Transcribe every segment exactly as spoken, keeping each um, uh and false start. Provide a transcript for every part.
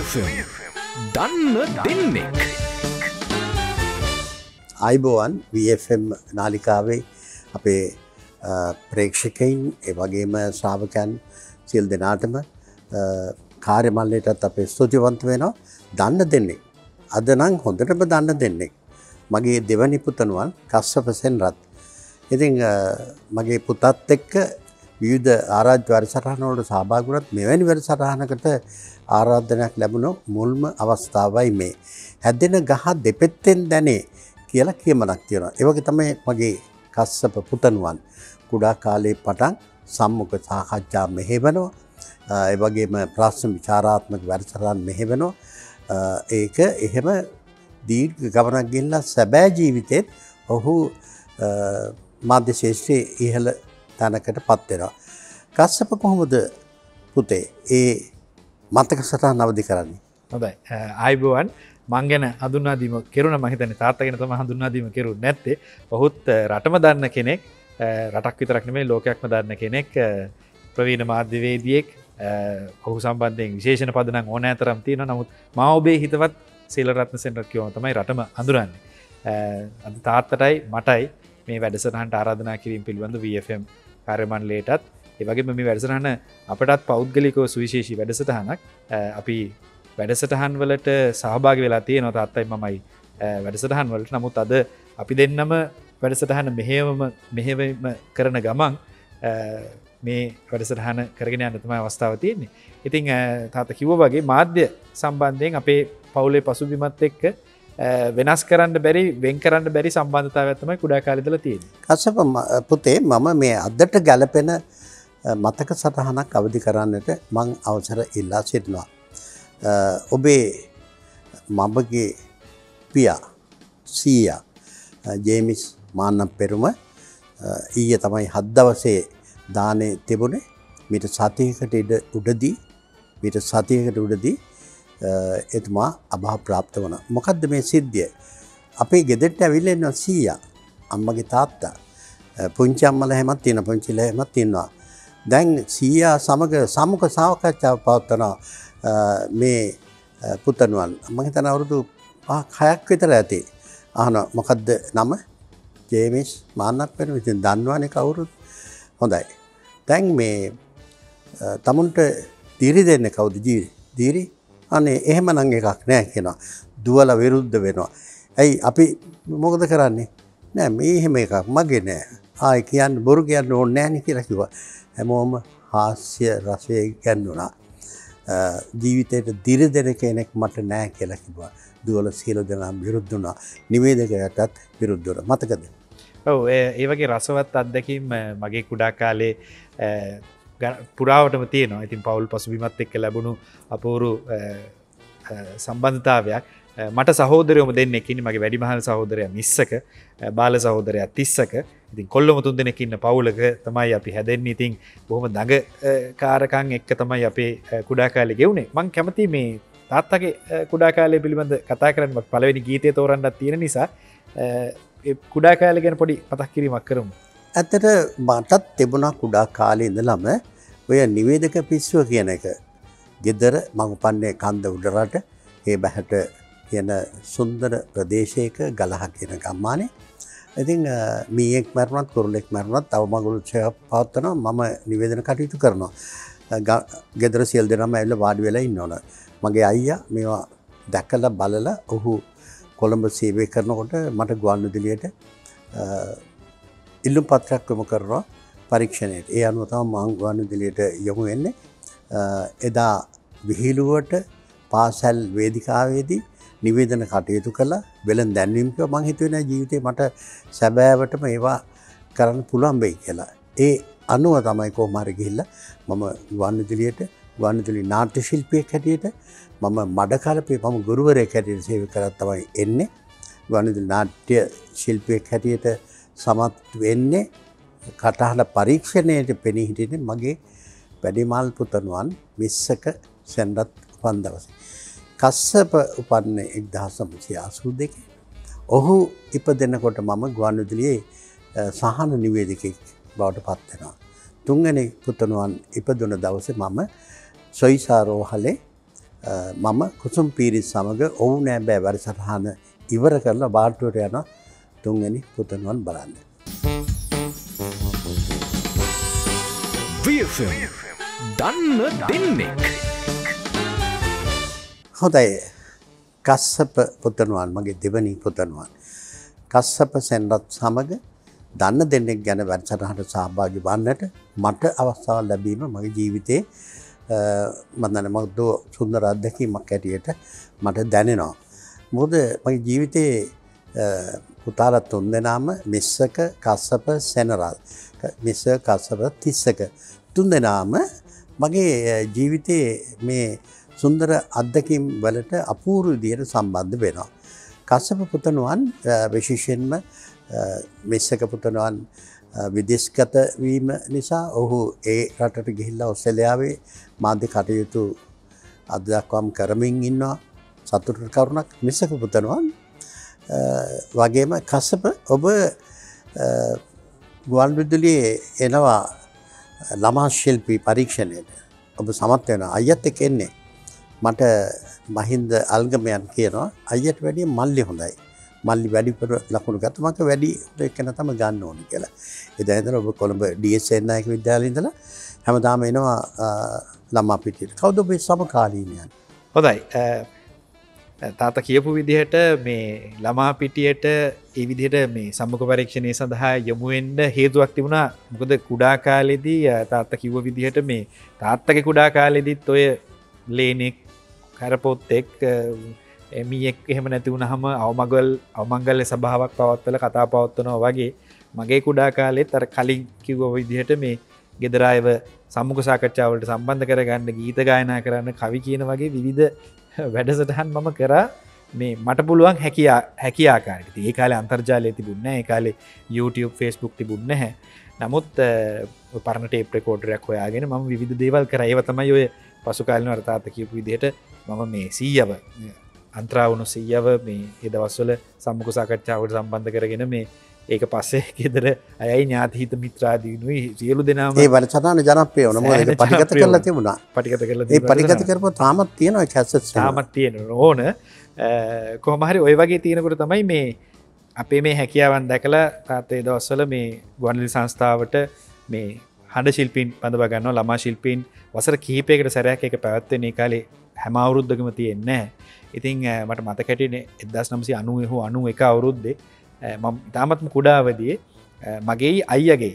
F M දන්න දෙන්නෙක්. අයිබෝවන් වී එෆ් එම් නාලිකාවේ අපේ ප්‍රේක්ෂකයින් ඒ වගේම ශ්‍රාවකයන් සියලු දෙනාටම කාර්ය මණ්ඩලයටත් අපේ ස්තුතිවන්ත වෙනවා. දන්න දෙන්නෙක්. අද නම් හොඳටම දන්න දෙන්නෙක්. මගේ දෙවනි පුතණුවන් කස්සප සෙන්රත්. ඉතින් මගේ පුතත් එක්ක විවිධ ආරාධ්‍ය වැඩසටහන වලට සහභාගී වුණත් මෙවැනි වැඩසටහනකට ආරාධනයක් ලැබුණ මුල්ම අවස්ථාවයි මේ. හැදෙන ගහ දෙපැත්තෙන් දැනේ කියලා කියමනක් තියෙනවා. ඒ වගේ තමයි මගේ කස්සප පුතණුවන් කුඩා කාලේ පටන් සම්මුඛ සාකච්ඡා මෙහෙවනවා. ඒ වගේම ප්‍රශ්න විචාරාත්මක වැඩසටහන් මෙහෙවනවා. ඒක එහෙම දීර්ඝ ගමනක් ගිහිල්ලා සැබෑ ජීවිතේත් ඔහු මාධ්‍ය ශාස්ත්‍රයේ ඉහළ තැනකටපත් වෙනවා. කස්සප කොහොමද පුතේ ඒ මතක සටහන අවදි කරන්නේ? හොඳයි. ආයිබෝවන් මං ගැන හඳුන්වා දීම කෙරුණා. මම හිතන්නේ තාත්තා ගැන තමයි හඳුන්වා දීම කෙරුන්නේ නැත්තේ. ඔහුත් රටම දන්න කෙනෙක්. රටක් විතරක් නෙමෙයි ලෝකයක්ම දන්න කෙනෙක්. ප්‍රවීණ මාධ්‍යවේදියෙක්. ඔහු සම්බන්ධයෙන් විශේෂණ පදනම් ඕනෑතරම් තියෙනවා. නමුත් මා ඔබේ හිතවත් සීලරත්න සෙන්රත් කියවම තමයි රටම අඳුරන්නේ. අද තාත්තටයි මටයි මේ වැඩසටහනට ආරාධනා කිරීම පිළිබඳ වී එෆ් එම් කාර්ය මණ්ඩලයටත් ඒ වගේම මේ වැඩසටහන අපටත් පෞද්ගලිකව සුවිශේෂී වැඩසටහනක්. අපි වැඩසටහන් වලට සහභාගී වෙලා තියෙනවා තාත්තයි මමයි වැඩසටහන් වලට. නමුත් අද අපි දෙන්නම වැඩසටහන මෙහෙයවම මෙහෙවීම කරන ගමන් මේ වැඩසටහන කරගෙන යන්න තමයි අවස්ථාව තියෙන්නේ. ඉතින් තාත්තා කිව්වා වගේ මාධ්‍ය සම්බන්ධයෙන් අපේ පවුලේ පසුබිමත් එක්ක වෙනස් කරන්න බැරි වෙන් කරන්න බැරි සම්බන්ධතාවයක් තමයි කුඩා කාලේ ඉඳලා තියෙන්නේ. කස්සප පුතේ මම මේ අදට ගැලපෙන මතක සටහනක් අවදි කරන්නට මං අවසර ඉල්ලා සිටිනවා. ඔබේ මමගේ පියා සීයා ජේමිස් මාන්නම් පෙරුම ඊයේ තමයි හත් දවසේ දානේ තිබුණේ. මීට සතියකට ඉඩ උඩදී මීට සතියකට උඩදී එතුමා අභා ප්‍රාප්ත වුණා. මොකද්ද මේ සිද්ධිය? අපේ ගෙදරට ඇවිල්ලා ඉන්න සීයා අම්මගේ තාත්තා පුංචි අම්මලා හැමත් තියෙන පුංචිලා හැමත් ඉන්නවා. දැන් සීයා සමග සමුඛ සාකච්ඡාවක් පවත්වනවා මේ පුතණුවන්. මම හිතන අවුරුදු පහක් විතර ඇති. අහනවා මොකද්ද නම? ජේමිස් මාන්නප් වෙන ඉතින් දන්නවනේ කවුරුත්. හොඳයි. දැන් මේ තමුන්ට දීරි දෙන්නේ කවුද? ජීරි. දීරි අනේ එහෙමනම් එකක් නෑ කියනවා. දුවලා විරුද්ධ වෙනවා. ඇයි අපි මොකද කරන්නේ? නෑ මේ එහෙම එකක් මගේ නෑ. ආයි කියන්න බොරු කියන්න ඕනේ නෑනේ කියලා කිව්වා. හැමෝම හාස්‍ය රසයේ ගැන්නුණා. ජීවිතේට දිරි දෙන කෙනෙක් මට නෑ කියලා කිව්වා. දුවලා සියලු දෙනා විරුද්ධ වුණා. නිවේදකයටත් විරුද්ධ වුණා. මතකද? ඔව් ඒ වගේ රසවත් අත්දැකීම් මගේ කුඩා කාලේ පුරාවටම තියෙනවා. ඉතින් පවුල් පසුබිමත් එක්ක ලැබුණු අපූරු සම්බන්ධතාවයක්. මට සහෝදරයෝම දෙන්නෙක් ඉන්නේ. මගේ වැඩිමහල් සහෝදරයා විස්සක, බාල සහෝදරයා තිස්සක. ඉතින් කොල්ලොම තුන් දෙනෙක් ඉන්න පවුලක තමයි අපි හැදෙන්නේ. ඉතින් බොහොම දඟ කාරකම් එක්ක තමයි අපේ කුඩා කාලේ ගෙවුනේ. මම කැමති මේ තාත්තගේ කුඩා කාලය පිළිබඳ කතා කරන්න. පළවෙනි ගීතය තෝරන්නත් තියෙන නිසා ඒ කුඩා කාලේ ගැන පොඩි මතක් කිරීමක් කරමු. ඇත්තට මටත් තිබුණා කුඩා කාලේ ඉඳලම ඔය නිවේදක පිස්සුව කියන එක. ගෙදර මම උපන්නේ කන්ද උඩරට ඒ බැහැට කියන සුන්දර ප්‍රදේශයක ගලහ කියන ගම්මානේ. ඉතින් මීයක් මරුණත් කුරුල්ලෙක් මරුණත් තව මගුල් ඡාප පවත්වනවා. මම නිවේදන කටයුතු කරනවා. ගෙදර සියලු දෙනාම ඇවිල්ලා වාඩි වෙලා ඉන්නවන. මගේ අයියා මේවා දැකලා බලලා ඔහු කොළඹ සේවය කරනකොට මට ගුවන්විදුලියට ඉල්ලුම් පත්‍රයක් යොමු කරනවා පරීක්ෂණයට. ඒ අනුව තමයි මම ගුවන්විදුලියට යොමු වෙන්නේ. එදා විහිළුවට පාසල් වේදිකාවේදී නිවේදන කටයුතු කළා. වෙලෙන් දැන්වීම කිව්වා. මං හිතුවේ නෑ ජීවිතේ මට සැබෑවටම ඒවා කරන්න පුළුවන් වෙයි කියලා. ඒ අනුව තමයි කොහොම හරි ගිහිල්ලා මම ගුවන්විදුලියට ගුවන්විදුලි නාට්‍ය ශිල්පියෙක් හැටියට මම මඩකලපේ මම ගුරුවරයෙක් හැටියට සේවය කරත් තමයි එන්නේ. ගුවන්විදුලි නාට්‍ය ශිල්පියෙක් හැටියට සමත් වෙන්නේ කටහඬ පරීක්ෂණයට පෙනී හිටින්නේ මගේ වැඩිමහල් පුතණුවන් විස්සක සෙන්රත් උපන් දවසේ. කස්සප උපන්නේ එක්දහස් නවසිය අසූ දෙකේ. ඔහු ඉපදෙනකොට මම ගුවන්විදුලියේ සහන නිවේදකයෙක් බවට පත් වෙනවා. තුන්වෙනි පුතණුවන් ඉපදුන දවසේ මම සොයිසා රෝහලේ මම කුසුම් පීරිස් සමග ඔව් නෑ බෑ වැඩසටහන ඉවර කරලා බාට්ටුවට යන තුන්වෙනි පුතණුවන් බලන්න. V F M දන්න දෙන්නෙක්. හොඳයි. කස්සප පුතණුවන් මගේ දෙවනි පුතණුවන්. කස්සප සෙන්රත් සමග දන්න දෙන්නෙක් ගැන වැඩසටහනට සහභාගී වන්නට මට අවස්ථාවක් ලැබීම මගේ ජීවිතේ මම දන්නේ මොකද සුන්දර අත්දැකීමක් ඇටියට මට දැනෙනවා. මොකද මගේ ජීවිතේ පුතාලා තුන් දෙනාම මිස්සක කස්සප සෙනරත් මිස්සක කස්සප තිස්සක තුන් දෙනාම මගේ ජීවිතේ මේ සුන්දර අත්දැකීම් වලට අපූර්ව විදිහට සම්බන්ධ වෙනවා. කස්සප පුතණුවන් විශේෂයෙන්ම මිස්සක පුතණුවන් විදේශගත වීම නිසා ඔහු ඒ රටට ගිහිල්ලා ඔස්ට්‍රේලියාවේ මාධ්‍ය කටයුතු අද දක්වාම කරමින් ඉන්නවා. සතුටට කරුණක් මිස්සක පුතණුවන් වගේම කස්සප ඔබ ගුවන්විදුලියේ එනවා ළමා ශිල්පී පරීක්ෂණයට ඔබ සමත් වෙනවා. අයියත් එක්ක එන්නේ. මට මහින්ද අල්ගමයන් කියනවා අයියට වැඩිය මල්ලි හොඳයි. මල්ලි වැඩිපුර ලකුණු ගත්ත මම වැඩි එකන තමයි ගන්න ඕනේ කියලා. එදා ඉඳලා ඔබ කොළඹ ඩී එස් එන් නායක විද්‍යාලයේ ඉඳලා හැමදාම එනවා ළමා පිටියට. කවුද ඔබේ සමකාලීනයන්? හොඳයි. තාත්තා කියපු විදිහට මේ ළමා පිටියට ඒ විදිහට මේ සම්මුඛ පරීක්ෂණය සඳහා යොමු වෙන්න හේතුවක් තිබුණා. මොකද කුඩා කාලේදී තාත්තා කිව්ව විදිහට මේ තාත්තගේ කුඩා කාලේදීත් ඔය ලේනෙක් කරපොත්තෙක් එමියෙක් එහෙම නැති වුණාම අවමගල් අවමංගල්‍ය සභාවක් පවත්වලා කතා පවත්වනවා වගේ මගේ කුඩා කාලෙත් අර කලින් කිව්ව විදිහට මේ ගෙදර අයව සම්මුඛ සාකච්ඡාවලට සම්බන්ධ කරගන්න ගීත ගායනා කරන්න කවි කියන වගේ විවිධ වැඩසටහන් මම කරා මේ මට පුළුවන් හැකියා හැකි ආකාරයට. ඒ කාලේ අන්තර්ජාලය තිබුණේ නැහැ. ඒ කාලේ YouTube Facebook තිබුණේ නැහැ. නමුත් පරණ ටේප් රෙකෝඩරයක් හොයාගෙන මම විවිධ දේවල් කරා. ඒව තමයි ඔය පසු කාලිනව අර තාත්තා කියපු විදිහට මම මේ සීයව අන්ත්‍රාවුණු සීයව මේ ඒ දවස්වල සම්මුඛ සාකච්ඡාවට සම්බන්ධ කරගෙන මේ ඒක පස්සේ ගෙදර අයයි ඥාති හිත මිත්‍රාදීනුයි සියලු දෙනාම ඒ වැඩසටහන ජනප්‍රිය වුණා. මොකද ඒක පටිගත කරලා තිබුණා. පටිගත කරලා ඒ පටිගත කරපුවා තාමත් තියෙනවා කැසට්ස්. තාමත් තියෙනවා ඕන. කොහොම හරි ওই වගේ තියෙනකොට තමයි මේ අපේ මේ හැකියාවන් දැකලා තාත්තා ඒ දවස්වල මේ ගුවන්විදුලි සංස්ථාවට මේ හඬ ශිල්පීන් බඳව ගන්නවා. ළමා ශිල්පීන් වසර කිහිපයකට සැරයක් ඒක පැවැත්වෙන ඒ කාලේ හැම අවුරුද්දකම තියෙන්නේ නැහැ. ඉතින් මට මතක හිටින්නේ එක්දහස් නවසිය අනූ හෝ අනූ එක අවුරුද්දේ මම තාමත්ම කුඩා අවදියේ මගේ අයියගේ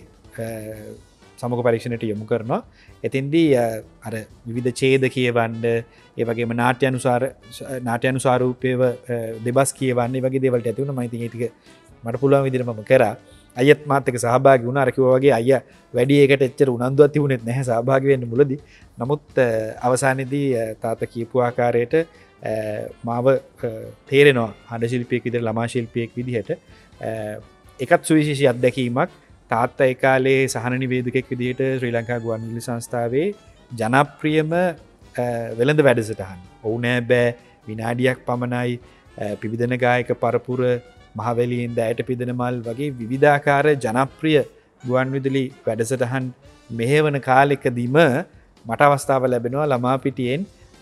සමුඛ පරීක්ෂණයට යොමු කරනවා. එතෙන්දී අර විවිධ ඡේද කියවන්න, ඒ වගේම නාට්‍යානුසාර නාට්‍යානුසාරූපීව දෙබස් කියවන්න, ඒ වගේ දේවල්ට ඇති වුණා. මම ඉතින් ඒ ටික මට පුළුවන් විදිහට මම කරා. අයියත් මාත් එක්ක සහභාගී වුණා. අර කිව්වා වගේ අයියා වැඩි එකට එච්චර උනන්දුවක් තිබුණෙත් නැහැ සහභාගී වෙන්න මුලදී. නමුත් අවසානයේදී තාත්තා කියපු ආකාරයට මාව තේරෙනවා හඬ ශිල්පියෙක් විදිහට, ළමා ශිල්පියෙක් විදිහට. එකත් සුවිශේෂී අත්දැකීමක්. තාත්තා ඒ කාලේ සහන නිවේදකෙක් විදිහට ශ්‍රී ලංකා ගුවන්විදුලි සංස්ථාවේ ජනප්‍රියම වෙළඳ වැඩසටහන් ඔව් නෑ බෑ, විනාඩියක් පමණයි, පිබිදෙන ගායක පරපුර, මහවැලියෙන් දෑයට පිදෙන මල් වගේ විවිධාකාර ජනප්‍රිය ගුවන්විදුලි වැඩසටහන් මෙහෙවන කාලෙකදීම මට අවස්ථාව ලැබෙනවා ළමා පිටියෙන්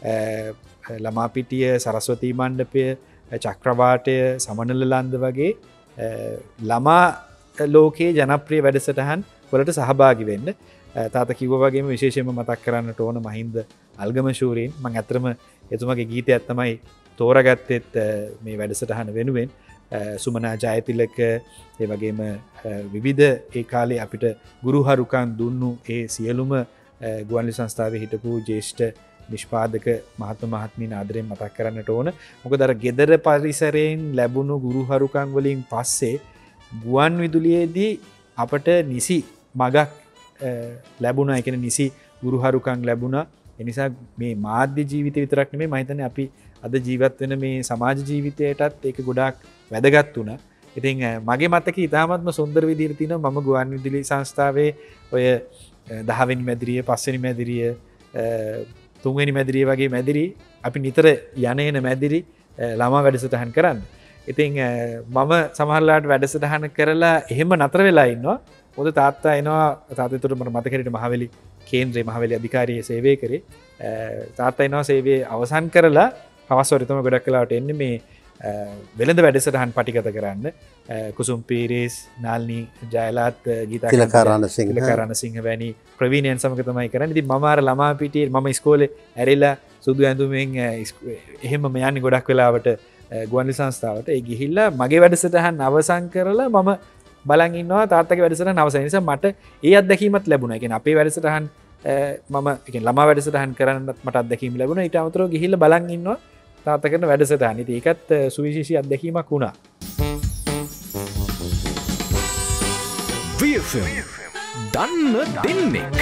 ළමා පිටිය, සරස්වතී මණ්ඩපය, චක්‍රවාටය, සමනල ලන්ද වගේ ළමා ලෝකයේ ජනප්‍රිය වැඩසටහන් වලට සහභාගී වෙන්න. තාත්තා කිව්වා වගේම විශේෂයෙන්ම මතක් කරන්නට ඕන මහින්ද අල්ගම ශූරීන්. මම ඇත්තටම එතුමාගේ ගීතයක් තමයි තෝරාගත්තෙත් මේ වැඩසටහන වෙනුවෙන්. සුමනා ජයතිලක, ඒ වගේම විවිධ ඒ කාලේ අපිට ගුරුහරුකම් දුන්නු ඒ සියලුම ගුවන්විදුලි සංස්ථාවේ හිටපු ජ්‍යෙෂ්ඨ නිෂ්පාදක මහත්ම මහත්මීන් ආදරයෙන් මතක් කරන්නට ඕන. මොකද අර ගෙදර පරිසරයෙන් ලැබුණු ගුරුහරුකම් වලින් පස්සේ ගුවන්විදුලියේදී අපට නිසි මගක් ලැබුණා. ඒ කියන්නේ නිසි ගුරුහරුකම් ලැබුණා. ඒ නිසා මේ මාධ්‍ය ජීවිතය විතරක් නෙමෙයි මම හිතන්නේ අපි අද ජීවත් වෙන මේ සමාජ ජීවිතයටත් ඒක ගොඩාක් වැදගත් වුණා. ඉතින් මගේ මතකයේ ඉතාමත්ම සුන්දර විදිහට තියෙනවා මම ගුවන්විදුලි සංස්ථාවේ ඔය දහවෙනි මැදිරිය, පස්වෙනි මැදිරිය, තුන්වෙනි මැදිරිය වගේ මැදිරි අපි නිතර යන එන මැදිරි ළමා වැඩසටහන් කරන්න. ඉතින් මම සමහරලාට වැඩසටහන කරලා එහෙම නතර වෙලා ඉන්නවා. මොකද තාත්තා එනවා තාත්තට මට මතක හිටිට මහවැලි කේන්ද්‍රයේ මහවැලි අධිකාරියේ සේවය කරේ. තාත්තා එනවා සේවය අවසන් කරලා හවස්වර තමයි ගොඩක් වෙලාවට එන්නේ මේ වෙළඳ වැඩසටහන් පටිගත කරන්න. කුසුම් පීරිස්, නාල්නී ජයලාත්, ගීතා තිලකාරණසිංහ තිලකාරණසිංහ වැනි ප්‍රවීණයන් සමග තමයි කරන්නේ. ඉතින් මම අර ළමා පිටියේ මම ඉස්කෝලේ ඇරිලා සුදු ඇඳුමෙන් එහෙම මම යන්නේ ගොඩක් වෙලාවට ගුවන්විදුලි සංස්ථාවට. ඒ ගිහිල්ලා මගේ වැඩසටහන් අවසන් කරලා මම බලන් ඉන්නවා තාත්තගේ වැඩසටහන අවසන්. නිසා මට ඒ අත්දැකීමත් ලැබුණා. ඒ කියන්නේ අපේ වැඩසටහන් මම ඒ කියන්නේ ළමා වැඩසටහන් කරන්නත් මට අත්දැකීම් ලැබුණා. ඊට අමතරව ගිහිල්ලා බලන් ඉන්නවා තාත්තා කරන වැඩසටහන. ඉතින් ඒකත් සුවිශේෂී අත්දැකීමක් වුණා. V F M දන්න දෙන්නෙක්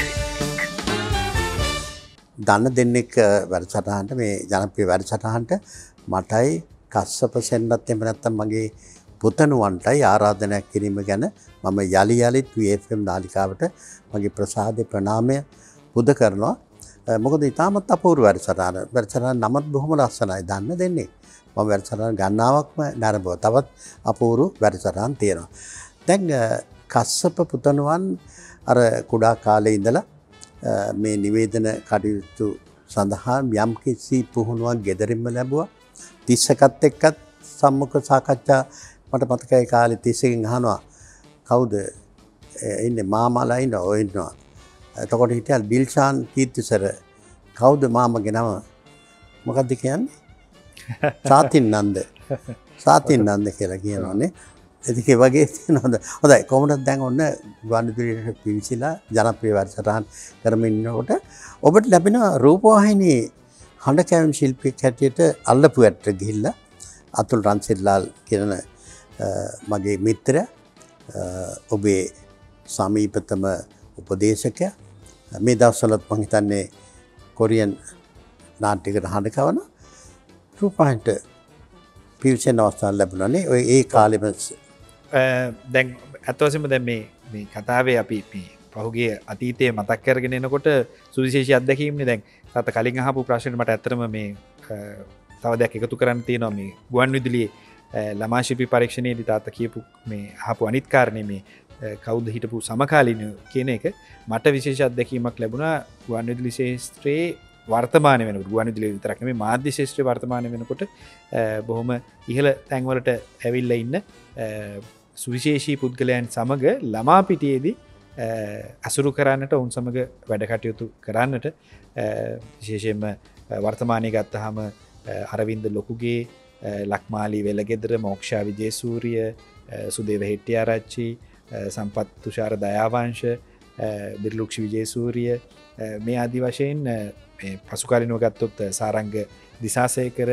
දන්න දෙන්නෙක් වැඩසටහනට මේ ජනප්‍රිය වැඩසටහනට මටයි කස්සප සෙන්නත් එහෙම නැත්නම් මගේ පුතණුවන්ටයි ආරාධනයක් කිරීම ගැන මම යලි යලිත් V F M නාලිකාවට මගේ ප්‍රසාදේ ප්‍රණාමය පුද කරනවා. මොකද ඉතාමත් අපූර්ව වැඩසටහන. වැඩසටහන නමත් බොහොම ලස්සනයි. දන්න දෙන්නෙක්. මම වැඩසටහන ගණනාවක්ම නරඹුවා. තවත් අපූර්ව වැඩසටහන් තියෙනවා. දැන් කස්සප පුතණුවන් අර කුඩා කාලේ ඉඳලා මේ නිවේදන කටයුතු සඳහා යම් කිසි පුහුණුවක් ගෙදරින්ම ලැබුවා. තිස්සකත් එක්කත් සම්මුඛ සාකච්ඡා මට මතකයි කාලේ තිස්සකින් අහනවා කවුද ඉන්නේ මාමලා ඉන්නවා ඔය ඉන්නවා. එතකොට හිටියා ඩිල්ෂාන් කීර්තිසර කවුද මාමගේ නම මොකක්ද කියන්නේ? සාතින් නන්ද. සාතින් නන්ද කියලා කියනවානේ. ඉතින් ඒ වගේ තියෙනවද? හොඳයි කොහොමද දැන් ඔන්න ගුවන්විදුලියට පිවිසිලා ජනප්‍රිය වැඩසටහන් කරමින් ඉන්නකොට ඔබට ලැබෙන රූපවාහිනී හඬ කැවීම් ශිල්පියෙක් හැටියට අල්ලපු ඇටට ගිහිල්ලා අතුල් රන්සිල්ලාල් කියන මගේ මිත්‍රයා ඔබේ සමීපතම උපදේශකයා මේ දවස්වලත් මම හිතන්නේ කොරියන් නාට්‍යයකට හඬ කවන රූපවාහිනියට පිවිසෙන අවස්ථාවක් ලැබුණානේ. ඔය ඒ කාලෙම දැන් ඇත්ත වශයෙන්ම දැන් මේ මේ කතාවේ අපි මේ පහුගිය අතීතයේ මතක් කරගෙන එනකොට සුවිශේෂී අත්දැකීම්නේ. දැන් තාත්තා කලින් අහපු ප්‍රශ්නෙට මට ඇත්තටම මේ තව දෙයක් එකතු කරන්න තියෙනවා. මේ ගුවන්විදුලියේ ළමා ශිල්පී පරීක්ෂණයේදී තාත්තා කියපු මේ අහපු අනිත් කාරණේ මේ කවුද හිටපු සමකාලීන කියන එක මට විශේෂ අත්දැකීමක් ලැබුණා. ගුවන්විදුලි ශාස්ත්‍රයේ වර්තමාන වෙනකොට ගුවන්විදුලි විතරක් නෙමෙයි මාධ්‍ය ශාස්ත්‍රයේ වර්තමාන වෙනකොට බොහොම ඉහළ තැන්වලට ඇවිල්ලා ඉන්න සුවිශේෂී පුද්ගලයන් සමග ළමා පිටියේදී අසුරු කරන්නට උන් සමග වැඩ කටයුතු කරන්නට විශේෂයෙන්ම වර්තමානයේ ගත්තාම අරවින්ද ලොකුගේ ලක්මාලි වෙලගෙදර මොක්ෂා විජේසූරිය සුදේව හෙට්ටිආරච්චි සම්පත් තුෂාර දයාවංශ දිර්ලුක්ෂි විජේසූරිය මේ ආදි වශයෙන් මේ පසුකාලීනව ගත්තොත් සාරංග දිසාසේකර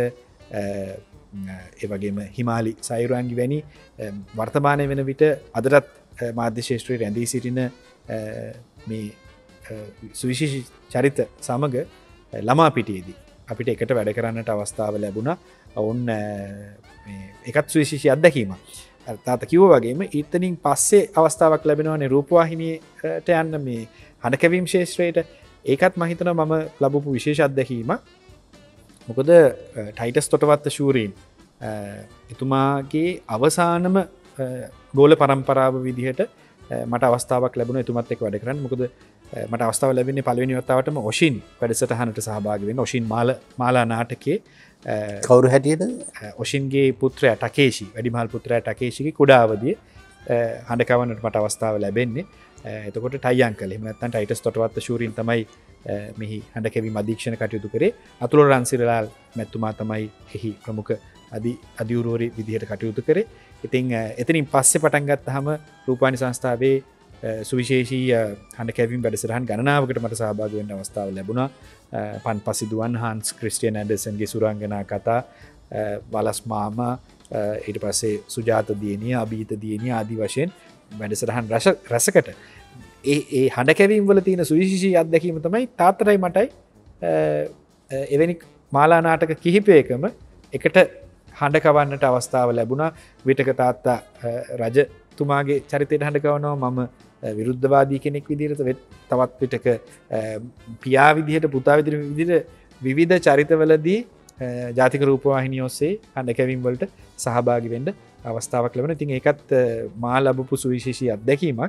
ඒ වගේම හිමාලි සයුරාන්ගි වැනි වර්තමානයේ වෙන විට අදටත් මාධ්‍ය ශාස්ත්‍රයේ රැඳී සිටින මේ සුවිශේෂී චරිත සමග ළමා පිටියේදී අපිට එකට වැඩ කරන්නට අවස්ථාව ලැබුණා. ඔවුන් මේ එකත් සුවිශේෂී අත්දැකීමක්. තාත්තා කිව්වා වගේම ඊතනින් පස්සේ අවස්ථාවක් ලැබෙනවානේ රූපවාහිනියට යන්න මේ හඬ කැවීම් ශාස්ත්‍රයට. ඒකත් මම හිතනවා මම ලැබපු විශේෂ අත්දැකීමක්. මොකද ටයිටස් තොටවත්ත ශූරීන් එතුමාගේ අවසානම ගෝල පරම්පරාව විදිහට මට අවස්ථාවක් ලැබුණා එතුමත් එක්ක වැඩ කරන්න. මොකද මට අවස්ථාව ලැබෙන්නේ පළවෙනි වතාවටම ඔෂින් වැඩසටහනට සහභාගී වෙන්න. ඔෂින් මාල මාලා නාටකයේ කවුරු හැටියටද? ඔෂින්ගේ පුත්‍රයා ටකේෂි වැඩිමහල් පුත්‍රයා ටකේෂිගේ කුඩා අවදියේ හඬ කවන්නට මට අවස්ථාව ලැබෙන්නේ. එතකොට ටයියන් කළේ. එහෙම නැත්නම් ටයිටස් තොටවත්ත ශූරීන් තමයි මෙහි හඬ කැවීම අධීක්ෂණ කටයුතු කරේ. අතුල රන්සිරලාල් මැතිතුමා තමයි එහි ප්‍රමුඛ අධි අධිවෘවරි විදිහට කටයුතු කරේ. ඉතින් එතනින් පස්සේ පටන් ගත්තාම රූපවාහිනී සංස්ථාවේ සුවිශේෂී හඬ කැවීම් වැඩසටහන් ගණනාවකට මට සහභාගී වෙන්න අවස්ථාව ලැබුණා. පන්පසිදුවන් හාන්ස් ක්‍රිස්ටියන් ඇන්ඩර්සන්ගේ සුරංගනා කතා, වලස් මාමා, ඊට පස්සේ සුජාත දියණිය, අභීත දියණිය ආදී වශයෙන් වැඩසටහන් රස රසකට ඒ ඒ හඬ කැවීම් වල තියෙන සුවිශේෂී අත්දැකීම තමයි තාත්තටයි මටයි එවැනි මාලා නාටක කිහිපයකම එකට හඬ කවන්නට අවස්ථාව ලැබුණා. විටක තාත්තා රජතුමාගේ චරිතයට හඬ කවනවා, මම විරුද්ධවාදී කෙනෙක් විදිහට, තවත් විටක පියා විදිහට, පුතා විදිහට විවිධ චරිතවලදී ජාතික රූපවාහිනිය ඔස්සේ හඬ කැවීම් වලට සහභාගී වෙන්න අවස්ථාවක් ලැබුණා. ඉතින් ඒකත් මා ලැබපු සුවිශේෂී අත්දැකීමක්.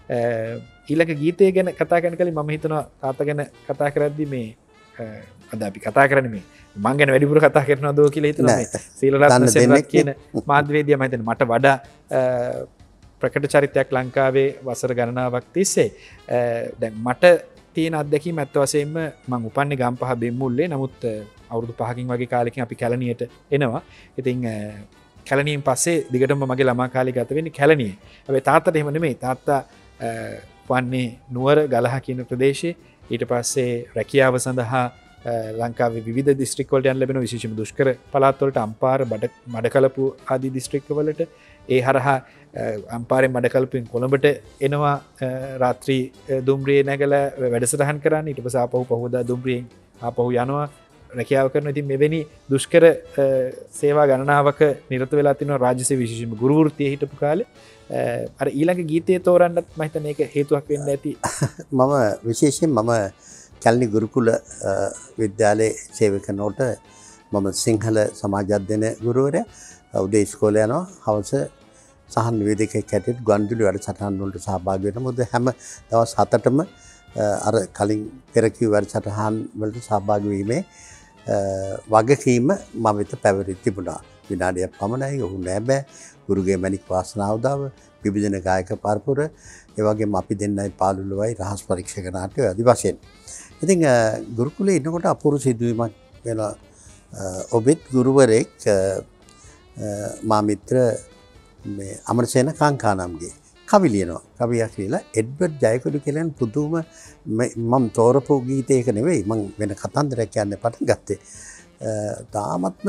ඊළඟ ගීතය ගැන කතා කරන කලින් මම හිතනවා තාත්තා ගැන කතා කරද්දි මේ අද අපි කතා කරන්නේ මේ මං ගැන වැඩිපුර කතා කරනවා දෝ කියලා හිතනවා මේ සීලරත්න සෙනරත් කියන මාධ්‍යවේදියා මම හිතන්නේ මට වඩා ප්‍රකට චරිතයක් ලංකාවේ වසර ගණනාවක් තිස්සේ දැන් මට තියෙන අත්දැකීම ඇත්ත වශයෙන්ම මං උපන්නේ ගම්පහ බෙම්මුල්ලේ නමුත් අවුරුදු පහකින් වගේ කාලෙකින් අපි කැලණියට එනවා. ඉතින් කැලණියෙන් පස්සේ දිගටම මගේ ළමා කාලේ ගත වෙන්නේ කැලණියේ. හැබැයි තාත්තට එහෙම නෙමෙයි. තාත්තා වන්නේ නුවර ගලහ කියන ප්‍රදේශයේ. ඊට පස්සේ රැකියාව සඳහා ලංකාවේ විවිධ දිස්ත්‍රික් වලට යන ලැබෙන විශේෂම දුෂ්කර පළාත් වලට අම්පාර බඩ මඩකලපු ආදී දිස්ත්‍රික් වලට ඒ හරහා අම්පාරෙන් මඩකලපුවෙන් කොළඹට එනවා රාත්‍රී දුම්රියේ නැගලා වැඩසටහන් කරන්න. ඊට පස්සේ ආපහු පහවදා දුම්රියෙන් ආපහු යනවා රැකියාව කරනවා. ඉතින් මෙවැනි දුෂ්කර සේවා ගණනාවක නිරත වෙලා තිනවා රාජ්‍ය සේවය විශේෂම ගුරු වෘත්තියේ හිටපු කාලේ. අර ඊළඟ ගීතය තෝරන්නත් මම හිතන්නේ ඒක හේතුවක් වෙන්න ඇති. මම විශේෂයෙන් මම කැලණි ගුරුකුල විද්‍යාලයේ සේවය කරනකොට මම සිංහල සමාජ අධ්‍යයන ගුරුවරයා උදේ ඉස්කෝලේ යනවා හවස සහන් නිවේදකයෙක් හැටියට ගුවන්විදුලි වැඩසටහන් වලට සහභාගී වෙනවා. මොකද හැම දවස් හතටම අර කලින් පෙර කිව් වැඩසටහන් වලට සහභාගී වීමේ වගකීම මම වෙත පැවරී තිබුණා. විනාඩියක් පමණයි ඔහු නෑ බෑ ගුරුගේ මැණික් වාසනාව දාව විවිධන ගායක පරපුර ඒ වගේම අපි දෙන්නයි පාළුලුවයි රහස් පරීක්ෂක නාට්‍ය ආදි වශයෙන්. ඉතින් ගුරුකුලේ ඉන්නකොට අපූර්ව සිදුවීමක් වෙලා ඔබෙත් ගුරුවරයෙක් මා මිත්‍ර මේ අමරසේන කාංකානම්ගේ කවි ලියනවා. කවියක් ලියලා එඩ්වඩ් ජයකොඩි කියලා පුදුම මම තෝරපු ගීතයක නෙවෙයි මම වෙන කතන්දරයක් කියන්න පටන් ගත්තේ. තාමත්ම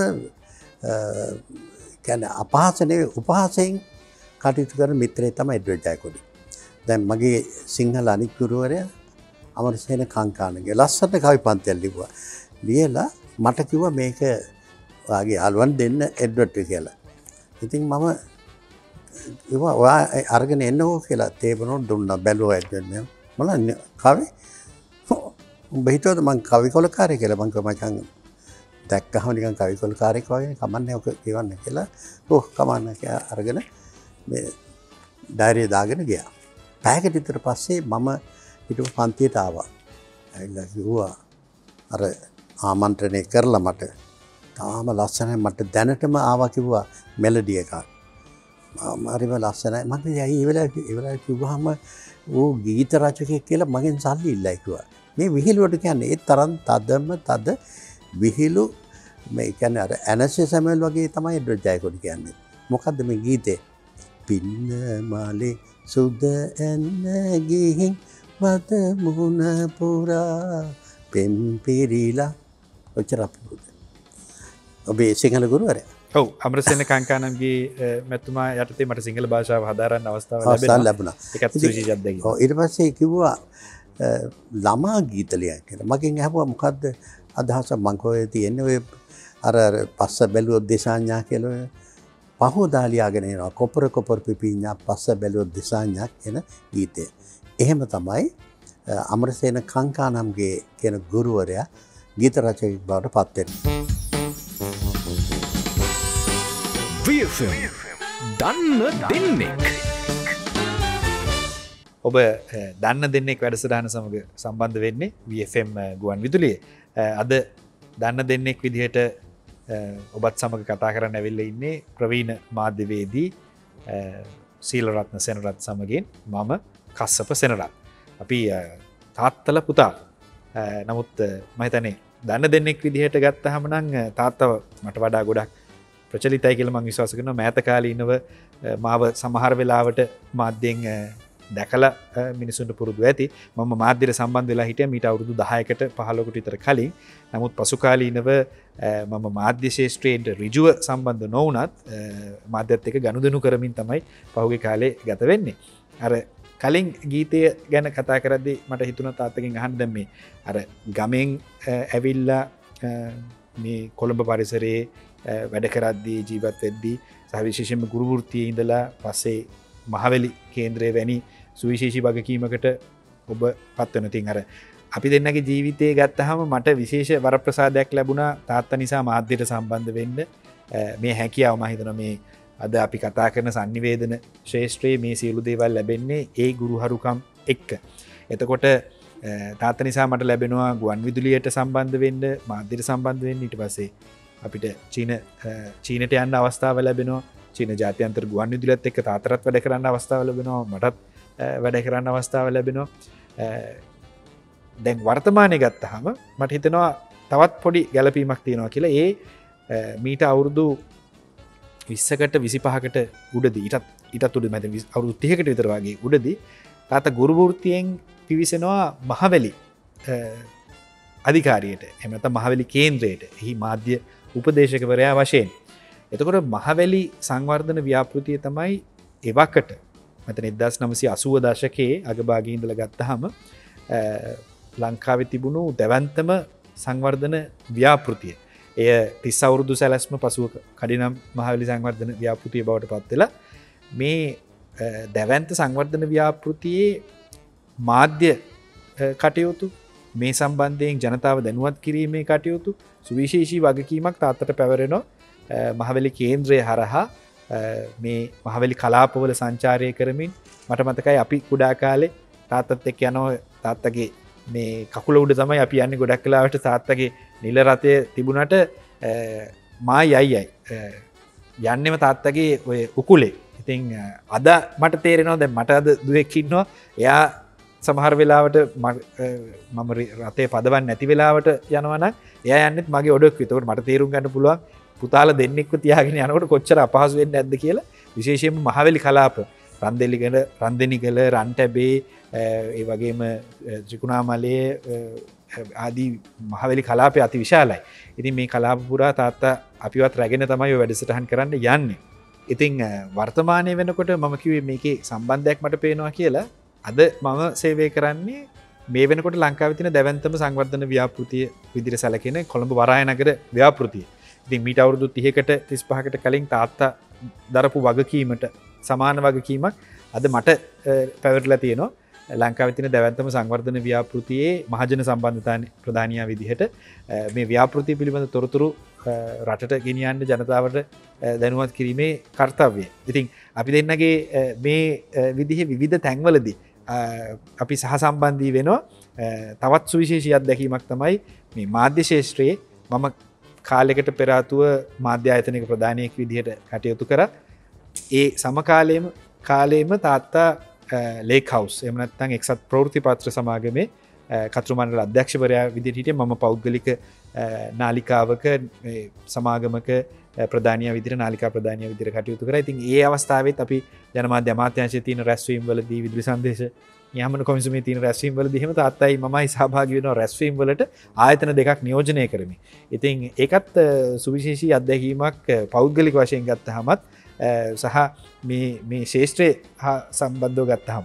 කියන්නේ අපහාස නෙවෙයි උපහාසයෙන් කටයුතු කරන මිත්‍රයෙක් තමයි එඩ්වඩ් ජයකොඩි. දැන් මගේ සිංහල අනික් ගුරුවරයා අමරසේන කාංකානගේ ලස්සන කවි පන්තියක් ලිව්වා. ලියලා මට කිව්වා මේක වාගේ යාළුවන් දෙන්න එඩ්වඩ්ට කියලා. ඉතින් මම කිව්වා ඔයා අරගෙන එන්නකෝ කියලා තේබනෝ දුන්නා බැලුවා එඩ්වඩ් මම මම කවි උඹ හිතුවද මං කවි කොලකාරයෙක් කියලා මං කිව්වා මචං දැක්කම නිකන් කවි කොලකාරයෙක් වගේ කමන්නේ ඔක කියවන්න කියලා. ඔව් කමන්න කියලා අරගෙන මේ ඩයරිය දාගෙන ගියා. පැයකට විතර පස්සේ මම හිටපු පන්තියට ආවා. ඇවිල්ලා කිව්වා අර ආමන්ත්‍රණය කරලා මට තාම ලස්සනයි මට දැනටම ආවා කිව්වා මෙලඩි එකක්. මම හරිම ලස්සනයි. මම කිව්වා ඇයි ඒ වෙලාවේ ඒ වෙලාවේ කිව්වහම ඌ ගීත රචකයෙක් කියලා මගෙන් සල්ලි ඉල්ලයි කිව්වා. මේ විහිළුවට කියන්නේ ඒ තරම් තදම තද විහිළු මේ කියන්නේ අර ඇනසේ සැමුවෙල් වගේ තමයි එඩ්වඩ් ජයකොඩි කියන්නේ. මොකද්ද මේ ගීතේ? පින්න මාලේ සුද එන්න ගිහින් වද මුණ පුරා පෙම් පිරීලා ඔච්චර අපුරුද. ඔබේ සිංහල ගුරුවරයා. ඔව් අමරසේන කාංකානම්ගේ මැතිතුමා යටතේ මට සිංහල භාෂාව හදාරන්න අවස්ථාව ලැබුණා. ඒකත් සුවිශේෂ අත්දැකීමක්. ඔව් ඊට පස්සේ කිව්වා ළමා ගීත ලියන්න කියලා. මගෙන් අහුවා මොකද්ද අදහස මං කොහෙද තියෙන්නේ ඔය අර අර පස්ස බැලුවොත් දෙසාඤ්ඤා කියලා පහෝදා ලියාගෙන එනවා. කොපර කොපර පිපිඤ්ඤා පස්ස බැලුවොත් දෙසාඤ්ඤා කියන ගීතය. එහෙම තමයි අමරසේන කාංකානම්ගේ කියන ගුරුවරයා ගීත රචකයෙක් බවට පත් වෙන්නේ. V F M දන්න දෙන්නෙක්. ඔබ දන්න දෙන්නෙක් වැඩසටහන සමග සම්බන්ධ වෙන්නේ V F M ගුවන් විදුලියේ. අද දන්න දෙන්නෙක් විදිහට ඔබත් සමග කතා කරන්න ඇවිල්ලා ඉන්නේ ප්‍රවීණ මාධ්‍යවේදී සීලරත්න සෙනරත් සමගින් මම කස්සප සෙනරත්. අපි තාත්තල පුතා. නමුත් මම හිතන්නේ දන්න දෙන්නෙක් විදිහට ගත්තහම නම් තාත්තව මට වඩා ගොඩක් ප්‍රචලිතයි කියලා මම විශ්වාස කරනවා. මෑත කාලීනව මාව සමහර වෙලාවට මාධ්‍යෙන් දැකලා මිනිසුන්ට පුරුදු ඇති. මම මාධ්‍යට සම්බන්ධ වෙලා හිටියා මීට අවුරුදු දහයකට පහළොවකට විතර කලින්. නමුත් පසු කාලීනව මම මාධ්‍ය ශාස්ත්‍රයට ඍජුව සම්බන්ධ නොවුනත් මාධ්‍යත් එක්ක ගනුදෙනු කරමින් තමයි පහුගිය කාලේ ගත වෙන්නේ. අර කලින් ගීතය ගැන කතා කරද්දී මට හිතුණා තාත්තගෙන් අහන්න දැන් මේ අර ගමෙන් ඇවිල්ලා මේ කොළඹ පරිසරයේ වැඩ කරද්දී ජීවත් වෙද්දී සහ විශේෂයෙන්ම ගුරු වෘත්තියේ ඉඳලා පස්සේ මහවැලි කේන්ද්‍රයේ වැනි සුවිශේෂී වගකීමකට ඔබ පත් වෙන තින් අර අපි දෙන්නගේ ජීවිතය ගත්තහම මට විශේෂ වරප්‍රසාදයක් ලැබුණා තාත්තා නිසා මාධ්‍යයට සම්බන්ධ වෙන්න. මේ හැකියාව මම හිතනවා මේ අද අපි කතා කරන sannivedana ශේෂ්ත්‍රයේ මේ සියලු දේවල් ලැබෙන්නේ ඒ ගුරුහරුකම් එක්ක. එතකොට තාත්තා නිසා මට ලැබෙනවා ගුවන් විදුලියට සම්බන්ධ වෙන්න, මාධ්‍යට සම්බන්ධ වෙන්න. ඊට පස්සේ අපිට චීන චීනට යන්න අවස්ථාව ලැබෙනවා. චීන ජාත්‍යන්තර ගුවන් විදුලියත් එක්ක තාතරත් වැඩ කරන්න අවස්ථාව ලැබෙනවා. මටත් වැඩ කරන්න අවස්ථාව ලැබෙනවා. දැන් වර්තමානයේ ගත්තාම මට හිතෙනවා තවත් පොඩි ගැළපීමක් තියෙනවා කියලා. ඒ මීට අවුරුදු විස්සකට විසිපහකට උඩදී ඊටත් ඊටත් උඩ මැද අවුරුදු තිහකට විතර වගේ උඩදී තාත්තා ගුරු වෘත්තියෙන් පිවිසෙනවා මහවැලි අධිකාරියට. එහෙම නැත්නම් මහවැලි කේන්ද්‍රයට. එහි මාධ්‍ය උපදේශකවරයා වශයෙන්. එතකොට මහවැලි සංවර්ධන ව්‍යාපෘතිය තමයි එවකට මතන එක්දාස් නවසිය අසූව දශකයේ අගභාගයේ ඉඳලා ගත්තාම ලංකාවේ තිබුණු දැවැන්තම සංවර්ධන ව්‍යාපෘතිය. එය තිස් අවුරුදු සැලැස්ම පසුව කඩිනම් මහවැලි සංවර්ධන ව්‍යාපෘතිය බවට පත් වෙලා මේ දැවැන්ත සංවර්ධන ව්‍යාපෘතියේ මාධ්‍ය කටයුතු මේ සම්බන්ධයෙන් ජනතාව දැනුවත් කිරීමේ කටයුතු සුවිශේෂී වගකීමක් තාත්තට පැවරෙනවා. මහවැලි කේන්ද්‍රය හරහා මේ මහවැලි කලාපවල සංචාරය කරමින් මට මතකයි අපි කුඩා කාලේ තාත්තත් එක්ක යනවා. තාත්තගේ මේ කකුල උඩ තමයි අපි යන්නේ ගොඩක් වෙලාවට. තාත්තගේ නිල රථය තිබුණට මා යයියයි යන්නෙම තාත්තගේ ඔය උකුලේ. ඉතින් අද මට තේරෙනවා දැන් මට අද දුවෙක් ඉන්නවා. එයා සමහර වෙලාවට මම රථේ පදවන්නේ නැති වෙලාවට යනවා නම් එයා යන්නෙත් මගේ ඔඩොක් විතර. ඒකට මට තේරුම් ගන්න පුළුවන් පුතාලා දෙන්නෙක්ව තියාගෙන යනකොට කොච්චර අපහසු වෙන්නේ නැද්ද කියලා. විශේෂයෙන්ම මහවැලි කලාප රන්දෙලිගල රන්දෙනිගල රන්ටැබේ ඒ වගේම ත්‍රිකුණාමලයේ ආදී මහවැලි කලාපය අති විශාලයි. ඉතින් මේ කලාප පුරා තාත්තා අපිවත් රැගෙන තමයි ඔය වැඩසටහන් කරන්න යන්නේ. ඉතින් වර්තමානයේ වෙනකොට මම කිව්වේ මේකේ සම්බන්ධයක් මට පේනවා කියලා. අද මම සේවය කරන්නේ මේ වෙනකොට ලංකාවේ තියෙන දැවැන්තම සංවර්ධන ව්‍යාපෘතිය විදිහට සැලකෙන කොළඹ වරාය නගර ව්‍යාපෘතිය. ඉතින් මීට අවුරුදු තිහකට තිස්පහකට කලින් තාත්තා දරපු වගකීමට සමාන වගකීමක් අද මට පැවරලා තියෙනවා. ලංකාවේ තියෙන දැවැන්තම සංවර්ධන ව්‍යාපෘතියේ මහජන සම්බන්ධතා ප්‍රධානියා විදිහට මේ ව්‍යාපෘතිය පිළිබඳ තොරතුරු රටට ගෙනියන්න ජනතාවට දැනුවත් කිරීමේ කාර්යය. ඉතින් අපි දෙන්නගේ මේ විදිහේ විවිධ තැන්වලදී අපි සහසම්බන්ධී වෙනවා. තවත් සුවිශේෂී අත්දැකීමක් තමයි මේ මාධ්‍ය ශාස්ත්‍රයේ මම කාලයකට පෙර ආතුව මාධ්‍ය ආයතනයක ප්‍රධානියෙක් විදිහට කටයුතු කරා. ඒ සමකාලයේම කාලයේම තාත්තා ලේක් හවුස් එහෙම නැත්නම් එක්සත් ප්‍රවෘත්ති පත්‍ර සමාගමේ කතෘ මණ්ඩල අධ්‍යක්ෂවරයා විදිහට හිටියේ. මම පෞද්ගලික නාලිකාවක සමාගමක ප්‍රධානියා විදිහට නාලිකා ප්‍රධානියා විදිහට කටයුතු කරා. ඉතින් ඒ අවස්ථාවෙත් අපි ජනමාධ්‍ය අමාත්‍යාංශයේ තියෙන රැස්වීම් වලදී විදුලි සංදේශ නියාමන කොමිසමේ තියෙන රැස්වීම් වලදී එහෙම තාත්තයි මමයි සහභාගී වෙනවා රැස්වීම් වලට ආයතන දෙකක් නියෝජනය කරමින්. ඉතින් ඒකත් සුවිශේෂී අත්දැකීමක් පෞද්ගලික වශයෙන් ගත්තහමත් සහ මේ මේ ශාස්ත්‍රය හා සම්බන්ධව ගත්තහම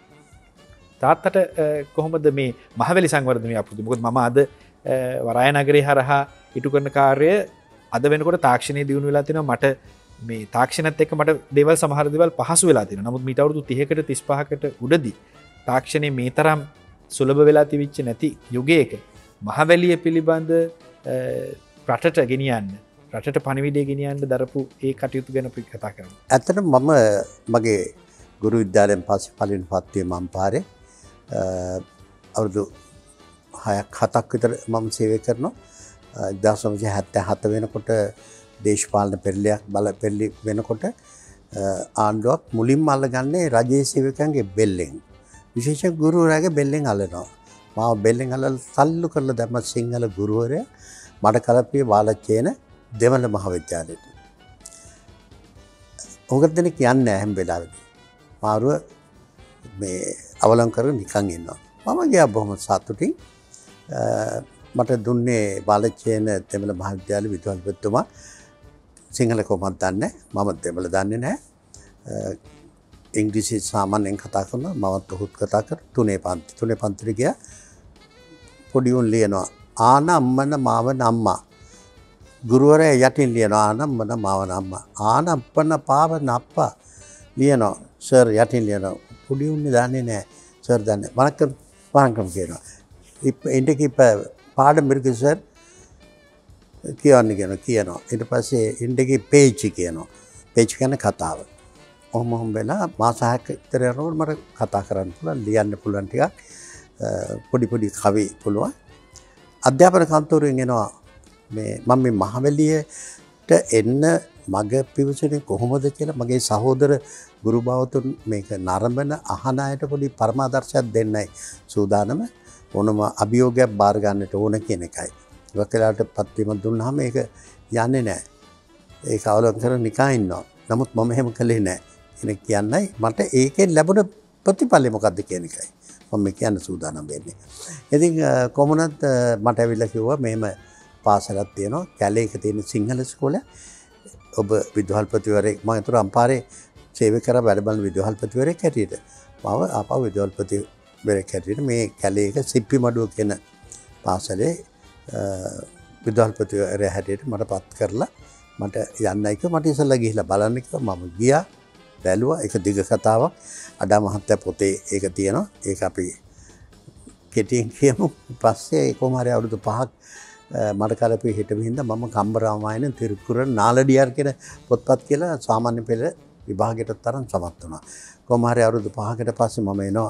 තාත්තට කොහොමද මේ මහවැලි සංවර්ධන ව්‍යාපෘතිය? මොකද මම අද වරාය නගරේ හරහා ඉටු කරන කාර්යය අද වෙනකොට තාක්ෂණයේ දියුණු වෙලා තිනවා. මට මේ තාක්ෂණයත් එක්ක මට දේවල් සමහර දේවල් පහසු වෙලා තියෙනවා. නමුත් මීට අවුරුදු තිහකට තිස්පහකට උඩදී තාක්ෂණයේ මේ තරම් සුලභ වෙලා තිබිච්ච නැති යුගයක මහවැලිය පිළිබඳ රටට ගෙනියන්න රටට පණිවිඩය ගෙනියන්න දරපු ඒ කටයුතු ගැන අපි කතා කරමු. ඇත්තටම මම මගේ ගුරු විද්‍යාලයෙන් පස්සේ පළවෙනි පත්තිය මම පාරේ අවුරුදු හයක් හතක් විතර මම සේවය කරනවා. එක්දාස් නවසිය හැත්තෑ හත වෙනකොට දේශපාලන පෙරලියක් බල පෙරලි වෙනකොට ආණ්ඩුවක් මුලින්ම අල්ලගන්නේ රජයේ සේවකයන්ගේ බෙල්ලෙන්. විශේෂයෙන් ගුරුවරයාගේ බෙල්ලෙන් අල්ලනවා. මාව බෙල්ලෙන් අල්ලලා තල්ලු කරලා දැම්ම සිංහල ගුරුවරයා මඩ කලපිය වාලච්චේන දෙමළ මහාවිද්‍යාලයට. ඔකට දෙනෙක් යන්නේ නැහැ හැම වෙලාවෙදී. මාරුව මේ අවලං කරගෙන නිකන් ඉන්නවා. මම ගියා බොහොම සතුටින්. මට දුන්නේ වාලච්චේන දෙමළ මහාවිද්‍යාලයේ විද්‍යාලපතිතුමා සිංහල කොහොමද දන්නේ? මම දෙමළ දන්නේ නැහැ. ඉංග්‍රීසි සාමාන්‍යයෙන් කතා කරනවා. මමත් ඔහුත් කතා කර තුනේ පන්ති. තුනේ පන්තිට ගියා. පොඩි උන් ලියනවා ආන අම්මන මාවන අම්මා. ගුරුවරයා යටින් ලියනවා ආනම්මන මාවන අම්මා. ආනප්පන පාවන අප්පා ලියනවා. සර් යටින් ලියනවා. පොඩි උන්නේ දන්නේ නැහැ. සර් දන්නේ. වණක්කම් වණක්කම් කියනවා. ඉප ඉන්ටක ඉප පාඩම් ඉருக்கு සර් කියවන්නේ කියනවා කියනවා. ඊට පස්සේ ඉන්ටකේ පේජ් කියනවා. පේජ් කියන්නේ කතාව. ඔහොම ඔහොම වෙලා මාස හයක් විතර යනකොට මට කතා කරන්න පුළුවන්, ලියන්න පුළුවන් ටිකක්. පොඩි පොඩි කවි පුළුවන්. අධ්‍යාපන කන්තරුවෙන් එනවා මේ මම මේ මහවැලියට එන්න මග පිවිසුනේ කොහොමද කියලා මගේ සහෝදර ගුරු භාවතුන් මේක නරඹන අහන අයට පොඩි පරමාදර්ශයක් දෙන්නයි සූදානම. ඕනම අභියෝගයක් බාර ගන්නට ඕන කියන එකයි. ඉවකලාට පත්වීම දුන්නාම ඒක යන්නේ නැහැ. ඒක අවලං කරගෙන නිකන් ඉන්නවා. නමුත් මම එහෙම කළේ නැහැ. කෙනෙක් කියන්නයි මට ඒකෙන් ලැබුණ ප්‍රතිඵලය මොකද්ද කියන එකයි මම කියන්න සූදානම් වෙන්නේ. ඉතින් කොමුණත් මට ඇවිල්ලා කිව්වා මෙහෙම පාසලක් තියෙනවා. කැලේක තියෙන සිංහල ඉස්කෝලේ. ඔබ විදුහල්පතිවරයෙක් මම ඒතර අම්පාරේ සේවය කරා වැඩ බලන විදුහල්පතිවරයෙක් හැටියට මම ආපහු විදුහල්පතිවරයෙක් හැටියට මේ කැලේක සිප්පි මඩුව කියන පාසලේ විදුහල්පතිවරයා හැටියට මට පත් කරලා මට යන්නයි කිව්වා. මට ඉස්සෙල්ලා ගිහිල්ලා බලන්න කිව්වා. මම ගියා. බැලුවා. ඒක දිග කතාවක්. අඩා මහත්තයා පොතේ ඒක තියෙනවා. ඒක අපි කෙටියෙන් කියමු. පස්සේ කොහොම හරි අවුරුදු පහක් මඩ කලපේ හිටපු හින්දා මම කම්බරාමායන තිරුකුරන් නාලඩියාර් කියන පොත්පත් කියලා සාමාන්‍ය පෙළ විභාගයට තරම් සමත් වුණා. කොහොම හරි අවුරුදු පහකට පස්සේ මම එනවා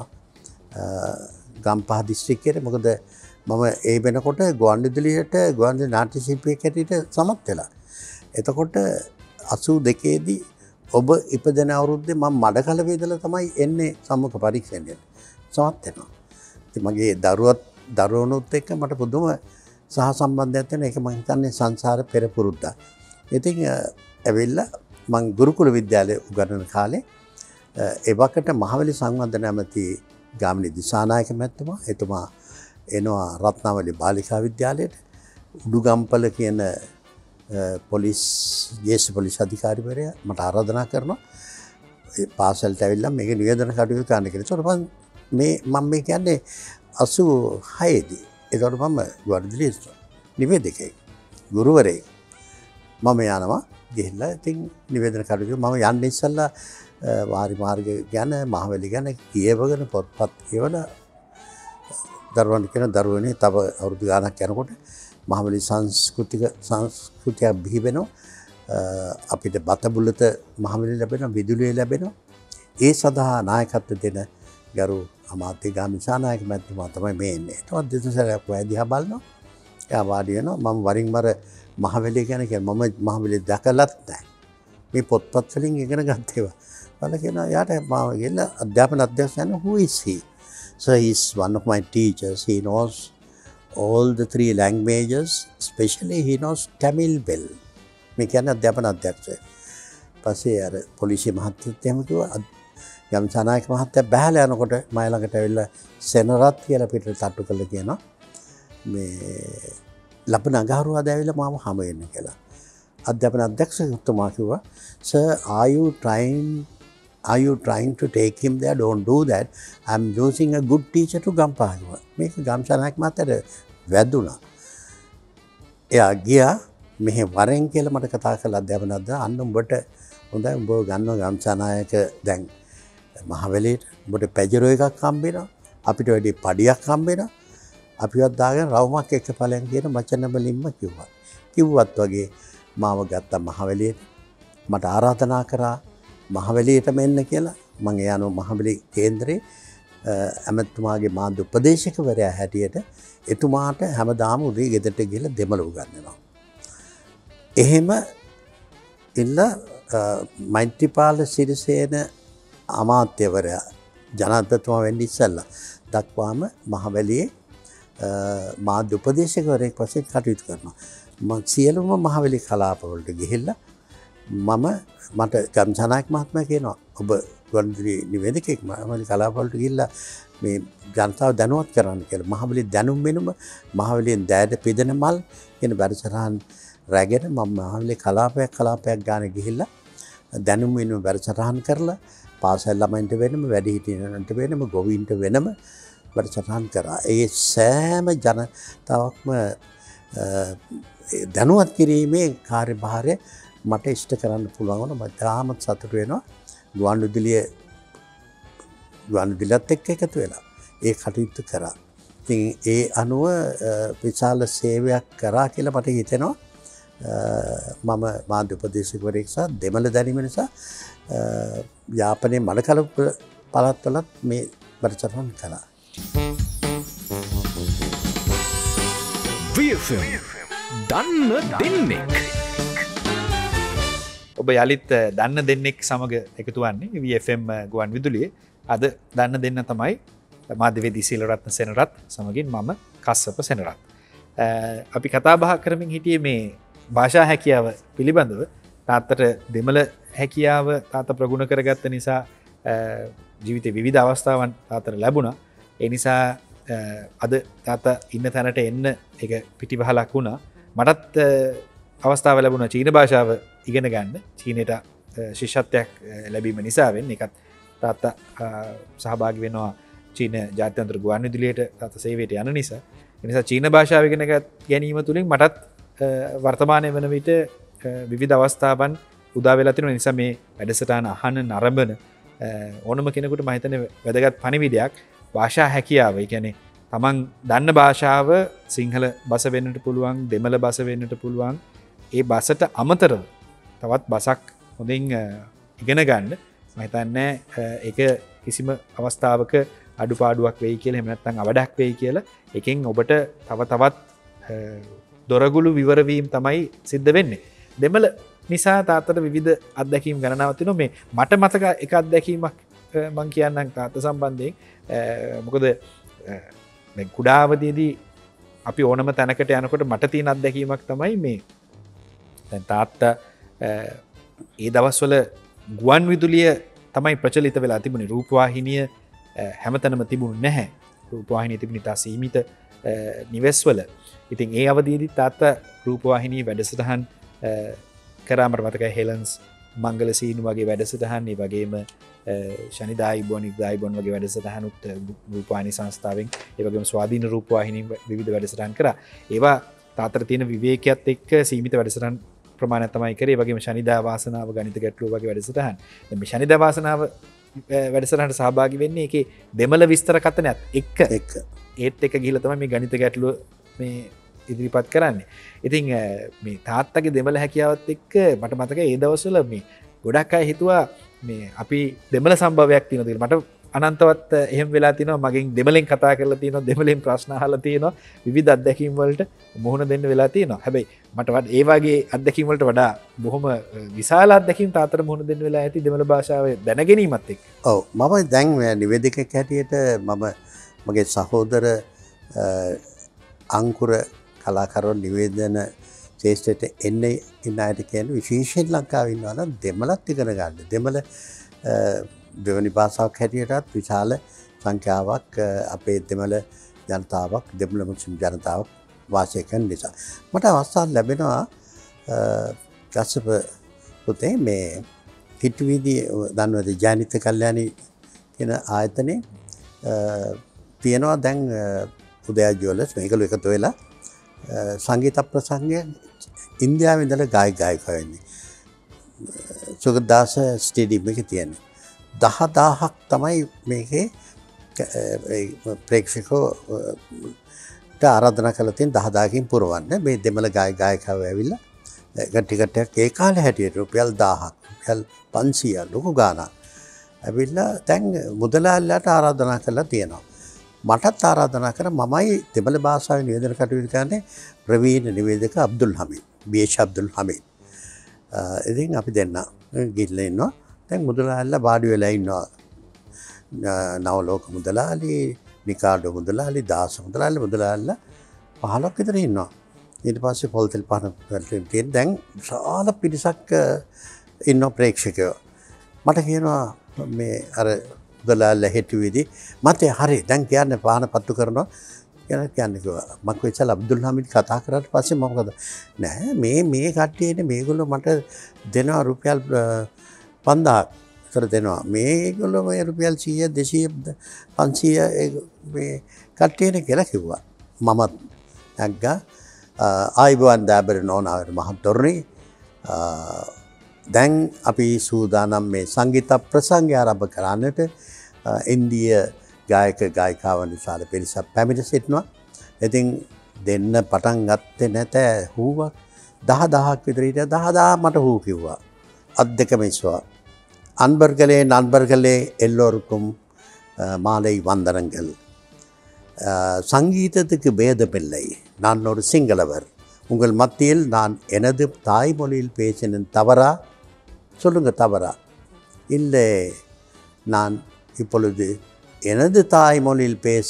ගම්පහ දිස්ත්‍රික්කයට. මොකද මම ඒ වෙනකොට ගුවන්විදුලියට ගුවන්විදුලි නාට්‍ය ශිල්පියෙක් හැටියට සමත් වෙලා. එතකොට අසූ දෙකේදී ඔබ ඉපදෙන අවුරුද්දේ මම මඩකලපේ ඉඳලා තමයි එන්නේ සම්මුඛ පරීක්ෂණයට. සමත් වෙනවා. ඉතින් මගේ දරුවත් දරුවනුත් එක්ක මට පුදුම සහ සම්බන්ධයක් තියෙන එක මම හිතන්නේ සංසාර පෙර පුරුද්දක්. ඉතින් ඇවිල්ලා මම ගුරුකුල විද්‍යාලයේ උගන්වන කාලේ එවකට මහවැලි සංවර්ධන ඇමති ගාමිණී දිසානායක මැතිතුමා එතුමා එනවා රත්නාවලි බාලිකා විද්‍යාලයට. උඩුගම්පල කියන පොලිස් ජේෂ්ඨ පොලිස් අධිකාරිවරයා මට ආරාධනා කරනවා පාසලට ඇවිල්ලා මේක නිවේදන කටයුතු කරන්න කියලා. ඒකට මේ මම මේ කියන්නේ අසූ හය දී. ඒකට මම ගුවන්විදුලි නිවේදකයෙක් ගුරුවරයෙක් මම යනවා ගිහිල්ලා ඉතින් නිවේදන කටයුතු මම යන්නේ ඉස්සල්ලා වාරි මාර්ග ගැන මහවැලි ගැන කියවගෙන පොත්පත් කියවලා දරුවන් කියන දරුවනේ තව අවුරුදු ගාණක් යනකොට මහවැලි සංස්කෘතික සංස්කෘතිය බිහි වෙනවා. අපිට බතබුලත මහවැලි ලැබෙනවා, විදුලිය ලැබෙනවා. ඒ සඳහා නායකත්ව දෙන ගරු අමාත්‍ය ගාමිණී දිසානායක මැතිතුමා තමයි මේ එන්නේ. ඒතවත් දෙතුන්සරයක් වෑදියා බලනවා. එයා වාඩි වෙනවා. මම වරින් වර මහවැලි ගැන කියන මම මහවැලි දැකලත් නැහැ. මේ පොත්පත් වලින් ඉගෙන ගත්තේවා. මම කියනවා යාට මාව ගිහලා අධ්‍යාපන අධ්‍යක්ෂකයන් who is he? So he is one of my teachers. He knows all the three languages, especially he knows Tamil well. මේ කියන්නේ අධ්‍යාපන අධ්‍යක්ෂකය. පස්සේ අර පොලිසිය මහත්තයත් එහෙම කිව්වා. ගම්සනායක මහත්තයා බැහැලා යනකොට මම ළඟට ඇවිල්ලා සෙනරත් කියලා පිටට තට්ටු කළා කියනවා. මේ ලබන අඟහරුවාදා ඇවිල්ලා මාව හම වෙන්න කියලා. අධ්‍යාපන අධ්‍යක්ෂකතුමා කිව්වා, "Sir, are you trying Are you trying to take him there? Don't do that. I'm losing a good teacher to Gampah." මේක ගම්සනායක මහත්තයාට වැදුනා. එයා ගියා මෙහෙ වරෙන් කියලා මට කතා කළා අධ්‍යාපන අධ්‍යක්ෂක අන්න උඹට හොඳයි උඹ ගන්නවා ගම්සනායක දැන් මහවැලියට උඹට පැජරෝ එකක් හම්බ වෙනවා අපිට වැඩි පඩියක් හම්බ වෙනවා අපිවත් දාගෙන රවුමක් එක්ක ඵලයන් කියන වචන වලින්ම කිව්වා. කිව්වත් වගේ මාව ගත්ත මහවැලියට මට ආරාධනා කරා මහවැලියට මෙන්න කියලා. මම යනවා මහවැලි කේන්දරේ ඇමතුමාගේ මාධ්‍ය උපදේශකවරයා හැටියට එතුමාට හැමදාම උදේ ගෙදරට ගිහලා දෙමළ උගන්වනවා. එහෙම ඉන්න මෛත්‍රීපාල සිරිසේන අමාත්‍යවරයා ජනාධිපතිතුමා වෙන්න ඉස්සෙල්ලා දක්වාම මහවැලියේ මාධ්‍ය උපදේශකවරයෙක් වශයෙන් කටයුතු කරනවා. මම සියලුම මහවැලි කලාපවලට ගිහිල්ලා මම මට ගම්සනායක මහත්මයා කියනවා ඔබ ගුවන්විදුලි නිවේදකයෙක් මහවැලි කලාපවලට ගිහිල්ලා මේ ජනතාව දැනුවත් කරන්න කියලා. මහවැලි දැනුම් වෙනුම මහවැලියෙන් දෑද පිදෙන මල් කියන වැඩසටහන් රැගෙන මම මහවැලි කලාපයක් කලාපයක් ගාන ගිහිල්ලා දැනුම් වෙනුම වැඩසටහන් කරලා පාසල් ළමයින්ට වෙනම වැඩිහිටියන්ට වෙනම ගොවීන්ට වෙනම වැඩසටහන් කරා. ඒ සෑම ජනතාවක්ම දැනුවත් කිරීමේ කාර්යභාරය මට ඉෂ්ට කරන්න පුළුවන් වුණා. මම තාමත් සතුටු වෙනවා. ගුවන්විදුලිය ගුවන්විදුලියත් එක්ක එකතු වෙලා ඒ කටයුතු කරා. ඉතින් ඒ අනුව විශාල සේවයක් කරා කියලා මට හිතෙනවා. මම මාධ්‍ය උපදේශකවරයෙක් සහ දෙමළ දැනීම නිසා යාපනයේ මඩකලප පළාත්වලත් මේ වැඩසටහන කළා. V F M දන්න දෙන්නෙක්. ඔබ යළිත් දන්න දෙන්නෙක් සමග එකතු වන්නේ V F M ගුවන් විදුලියේ. අද දන්න දෙන්න තමයි මාධ්‍යවේදී සීලරත්න සෙනරත් සමගින් මම කස්සප සෙනරත්. අපි කතා බහ කරමින් හිටියේ මේ භාෂා හැකියාව පිළිබඳව. තාත්තට දෙමළ හැකියාව තාත්ත ප්‍රගුණ කරගත්ත නිසා ජීවිතේ විවිධ අවස්ථාවන් තාත්තට ලැබුණා. ඒ නිසා අද තාත්තා ඉන්න තැනට එන්න එක පිටිපහලක් වුණා. මටත් අවස්ථාව ලැබුණා චීන භාෂාව ඉගෙන ගන්න. චීනයට ශිෂ්‍යත්වයක් ලැබීම නිසා වෙන්නේ. ඒකත් තාත්තා සහභාගී වෙනවා චීන ජාත්‍යන්තර ගුවන් විදුලියට තාත්තා සේවයට යන නිසා. ඒ නිසා චීන භාෂාව ඉගෙන ගැනීම තුලින් මටත් වර්තමානයේ වන විට විවිධ අවස්ථාවන් උදා වෙලා තියෙන නිසා මේ වැඩසටහන අහන නරඹන ඕනම කෙනෙකුට මම හිතන්නේ වැදගත් පණිවිඩයක් භාෂා හැකියාව. ඒ කියන්නේ තමන් දන්න භාෂාව සිංහල බස වෙන්නට පුළුවන්, දෙමළ බස වෙන්නට පුළුවන්. ඒ බසට අමතරව තවත් බසක් හොඳින් ඉගෙන ගන්න මම හිතන්නේ ඒක කිසිම අවස්ථාවක අඩුපාඩුවක් වෙයි කියලා එහෙම නැත්නම් අවඩක් වෙයි කියලා එකෙන් ඔබට තව තවත් දොරගුළු විවර වීම තමයි සිද්ධ වෙන්නේ. දෙමළ නිසා තාත්තට විවිධ අත්දැකීම් ගණනාවක් තියෙනවා. මේ මට මතක එක අත්දැකීමක් මම කියන්නම් තාත්තා සම්බන්ධයෙන්. මොකද මේ කුඩා අවදියේදී අපි ඕනම තැනකට යනකොට මට තියෙන අත්දැකීමක් තමයි මේ දැන් තාත්තා ඒ දවස්වල ගුවන් විදුලිය තමයි ප්‍රචලිත වෙලා තිබුණේ. රූපවාහිනිය හැමතැනම තිබුණේ නැහැ. රූපවාහිනිය තිබුණේ තා සීමිත නිවෙස්වල. ඉතින් ඒ අවධියේදී තාත්තා රූපවාහිනී වැඩසටහන් කරා. මට මතකයි හෙලන්ස් මංගල සීනු වගේ වැඩසටහන්, ඒ වගේම ශනිදායි බොන් ඉදායි බොන් වගේ වැඩසටහනුත් රූපවාහිනී සංස්ථාවෙන්, ඒ වගේම ස්වාධීන රූපවාහිනී විවිධ වැඩසටහන් කරා. ඒවා තාත්තට තියෙන විවේකයත් එක්ක සීමිත වැඩසටහන් ප්‍රමාණයක් තමයි කරේ. ඒ වගේම ශනිදා වාසනාව, ගණිත ගැටලුව වගේ වැඩසටහන්. දැන් මේ ශනිදා වාසනාව වැඩසටහනට සහභාගී වෙන්නේ ඒකේ දෙමළ විස්තර කතනයත් එක්ක එක්ක ඒත් එක්ක ගිහිල්ලා තමයි මේ ගණිත ගැටලුව මේ ඉදිරිපත් කරන්නේ. ඉතින් මේ තාත්තගේ දෙමළ හැකියාවත් එක්ක මට මතකයි ඒ දවස්වල මේ ගොඩක් අය හිතුවා මේ අපි දෙමළ සම්භවයක් තියෙනවා කියලා. මට අනන්තවත් එහෙම වෙලා තියෙනවා. මගෙන් දෙමළෙන් කතා කරලා තියෙනවා, දෙමළෙන් ප්‍රශ්න අහලා තියෙනවා, විවිධ අත්දැකීම් වලට මුහුණ දෙන්න වෙලා තියෙනවා. හැබැයි මට ඒ වගේ අත්දැකීම් වලට වඩා බොහොම විශාල අත්දැකීම් තාත්තට මුහුණ දෙන්න වෙලා ඇති දෙමළ භාෂාවේ දැනගැනීමත් එක්ක. ඔව් මම දැන් නිවේදකයෙක් හැටියට මම මගේ සහෝදර අංකුර කලාකරුවන් නිවේදන ශේෂ්ත්‍රයට එන්නේ ඉන්න අයට කියන්නේ විශේෂයෙන් ලංකාවේ ඉන්නවා නම් දෙමළත් ඉගෙන ගන්න. දෙමළ දෙවනි භාෂාවක් හැටියටත් විශාල සංඛ්‍යාවක් අපේ දෙමළ ජනතාවක්, දෙමළ මුස්ලිම් ජනතාවක් වාසය කරන නිසා මට අවස්ථාවක් ලැබෙනවා කස්සප පුතේ මේ පිටුවීදී දන්නවද ජානිත කල්යාණි කියන ආයතනේ තියෙනවා දැන් උදයා ජුවලර්ස් මේකල එකතු වෙලා සංගීත ප්‍රසංගය ඉන්දියාවේ ඉඳලා ගායක ගායිකයෝ වෙන්නේ. සුගතදාස ස්ටේඩියම් එකේ තියෙන්නේ. දහදාහක් තමයි මේකේ ප්‍රේක්ෂකෝට ආරාධනා කරලා තියෙන දහදාහකින් පුරවන්න. මේ දෙමළ ගායක ගායිකයෝ ඇවිල්ලා ටිකට් එකක් ඒ කාලේ හැටියට රුපියල් දහයක්, රුපියල් පන්සීයක් ලොකු ගාණක්. ඇවිල්ලා දැන් මුදලාලිලාට ආරාධනා කරලා තියෙනවා. මටත් ආරාධනා කර මමයි දෙමළ භාෂාවේ නිවේදන කටයුතු කරන්නේ ප්‍රවීණ නිවේදක අබ්දුල් හමීද්, බීඑච් අබ්දුල් හමීද්. ඉතින් අපි දෙන්න ගිහිල්ලා ඉන්නවා. දැන් මුදලාලිලා වාඩි වෙලා ඉන්නවා. නවලෝක මුදලාලි, නිකාඩෝ මුදලාලි, දාස මුදලාලි මුදලාලිලා පහළොක් විතර ඉන්නවා. ඊට පස්සේ පොල්තෙල් පහන වලට තියෙන දැන් විශාල පිරිසක් ඉන්න ප්‍රේක්ෂකයෝ. මට කියනවා මේ අර මුදලාලිලා හිටුවේදී මතේ හරි දැන් කියන්නේ පහන පත්තු කරනවා කියලා කියන්නේ කිව්වා. මම කිව්වා අබ්දුල් හමීද් කතා කරාට පස්සේ මොකද නෑ මේ මේ කට්ටියනේ මේගොල්ලෝ මට දෙනවා රුපියල් පන්දාහක් විතර දෙනවා. මේගොල්ලෝ මේ රුපියල් සීය දෙසීය පන්සීය මේ කට්ටියනේ කියලා කිව්වා. මමත් නැග්ගා ආයිබෝන් දාබර නෝනාවර මහත්තුරුනි දැන් අපි සූදානම් මේ සංගීත ප්‍රසංගය ආරම්භ කරන්නට ඉන්දිය ගායක ගායිකාවන් විශාල පිරිසක් පැමිණ සිටිනවා. ඉතින් දෙන්න පටන් ගත්තේ නැත හුවක් දහ දහක් විතර හිටියා. දහ දහ මට හූ කිව්වා. අත් දෙකම ඉස්සුවා. அன்பர்களே நண்பர்களே எல்லோருக்கும் மாலை வந்தனங்கள். சங்கீதத்துக்கு பேதமில்லை. நான் ஒரு சிங்களவர். உங்கள் மத்தியில் நான் எனது தாய்மொழியில் பேசினேன். தவறா சொல்லுங்க, தவறா? இல்லை, நான் இப்பொழுது எனது தாய்மொழியில் பேச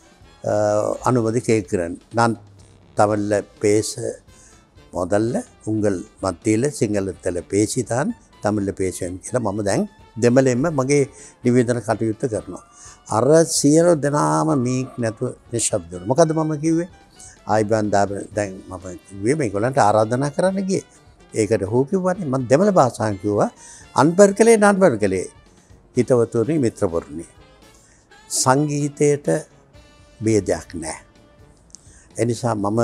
அனுமதி கேட்கிறேன். நான் தமிழில் பேச முதல்ல உங்கள் மத்தியில் සිංහලத்தில் பேசி தான் தமிழில் பேசுவேன் කියලා මම දැන් දෙමළෙන්ම මගේ නිවේදන කටයුත්ත කරනවා. අර සියලු දෙනාම මීක් නැතුව නිශ්ශබ්ද වුණා. මොකද්ද මම කිව්වේ? ආයිබන් දැන් මම කිව්වේ මේගොල්ලන්ට ආරාධනා කරන්න ගියේ. ඒකට හෝ කිව්වනේ මම දෙමළ භාෂාවෙන් කිව්වා අන්බර්කලේ නන්බර්කලේ හිතවතුනි මිත්‍රවරුනි. සංගීතයට ભેදයක් නැහැ. ඒ නිසා මම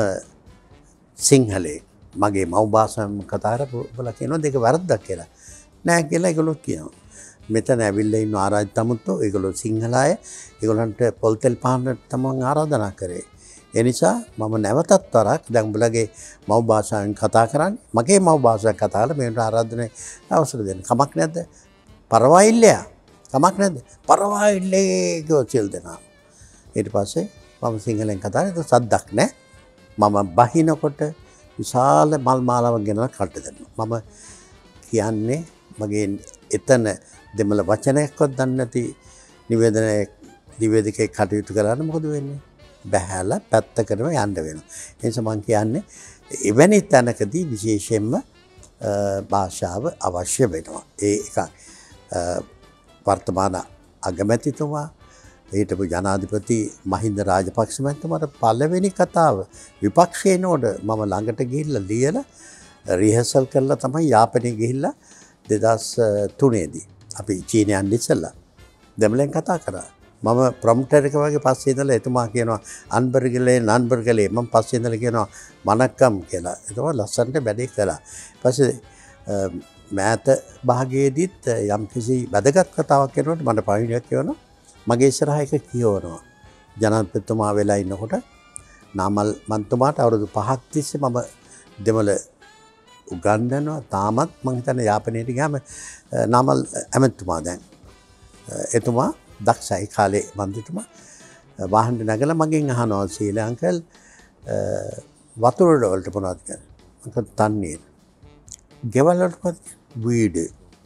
සිංහලේ මගේ මව් භාෂාවෙන් කතා කරලා කියනවා දෙක වැරද්දක් කියලා. නෑ කියලා ඒගොල්ලෝ කියනවා. මෙතන ඇවිල්ලා ඉන්න ආරාධිත තමුත්තෝ ඒගොල්ලෝ සිංහල අය. ඒගොල්ලන්ට පොල් තෙල් පාන්න තමන් ආරාධනා කරේ. ඒ නිසා මම නැවතත් වරක් දැන් උඹලගේ මව් භාෂාවෙන් කතා කරන්නේ. මගේ මව් භාෂාවෙන් කතා කරලා මේකට ආරාධනා අවසර දෙන්න. කමක් නැද්ද? පරවායිල්ලයා. කමක් නැද්ද? පරවායිල්ලේ ගෝචෙල් දෙනා. ඊට පස්සේ මම සිංහලෙන් කතා කරලා සද්දක් නැහැ. මම බහිනකොට විශාල මල් මාලාවක් ගෙනලා කට දෙනවා. මම කියන්නේ මගේ එතන දෙමළ වචනයක්වත් දන්නේ නැති නිවේදනයේ නිවේදකයෙක් කටයුතු කරන්න මොකද වෙන්නේ? බහැලා පැත්තකටම යන්න වෙනවා. ඒ නිසා මම කියන්නේ එවැනි තැනකදී විශේෂයෙන්ම භාෂාව අවශ්‍ය වෙනවා. ඒ එක වර්තමාන අගමැතිතුමා හිටපු ජනාධිපති මහින්ද රාජපක්ෂ මහත්මයාට පළවෙනි කතාව විපක්ෂයේ නෝඩ මම ළඟට ගිහිල්ලා ලියලා රිහර්සල් කරලා තමයි යාපනයේ ගිහිල්ලා දෙදහස් තුනේ දී අපි චීනයන් ඉස්සලා දෙමළෙන් කතා කරා. මම ප්‍රොම්ප්ටර් එක වගේ පස්සේ ඉඳලා එතුමා කියනවා අන්බර්ගලේ නන්බර්ගලේ මම පස්සේ ඉඳලා කියනවා මනක්කම් කියලා. ඒක ලස්සනට වැඩේ කළා. ඊපස්සේ මෑත භාගයේදීත් යම් කිසි වැදගත් කතාවක් කරනකොට මට පණිවිඩයක් කියවනවා. මගේ ඉස්සරහ එක කියවනවා. ජනාධිපතිතුමා වෙලා ඉන්නකොට නාමල් මන්තුමාට අවුරුදු පහක් තිස්සේ මම දෙමළ උගන්වනවා. තාමත් මම හිතන්නේ යාපනයට ගියාම නාමල් ඇමතිතුමා දැන් එතුමා දක්ෂයි කාලේ මන්ත්‍රීතුමා වාහනේ නැගලා මගෙන් අහනවා සීල අංකල් වතුර වලට මොනවද කියන්නේ? අංකල් තන්නේ. ගෙවල් වලට වීඩ්.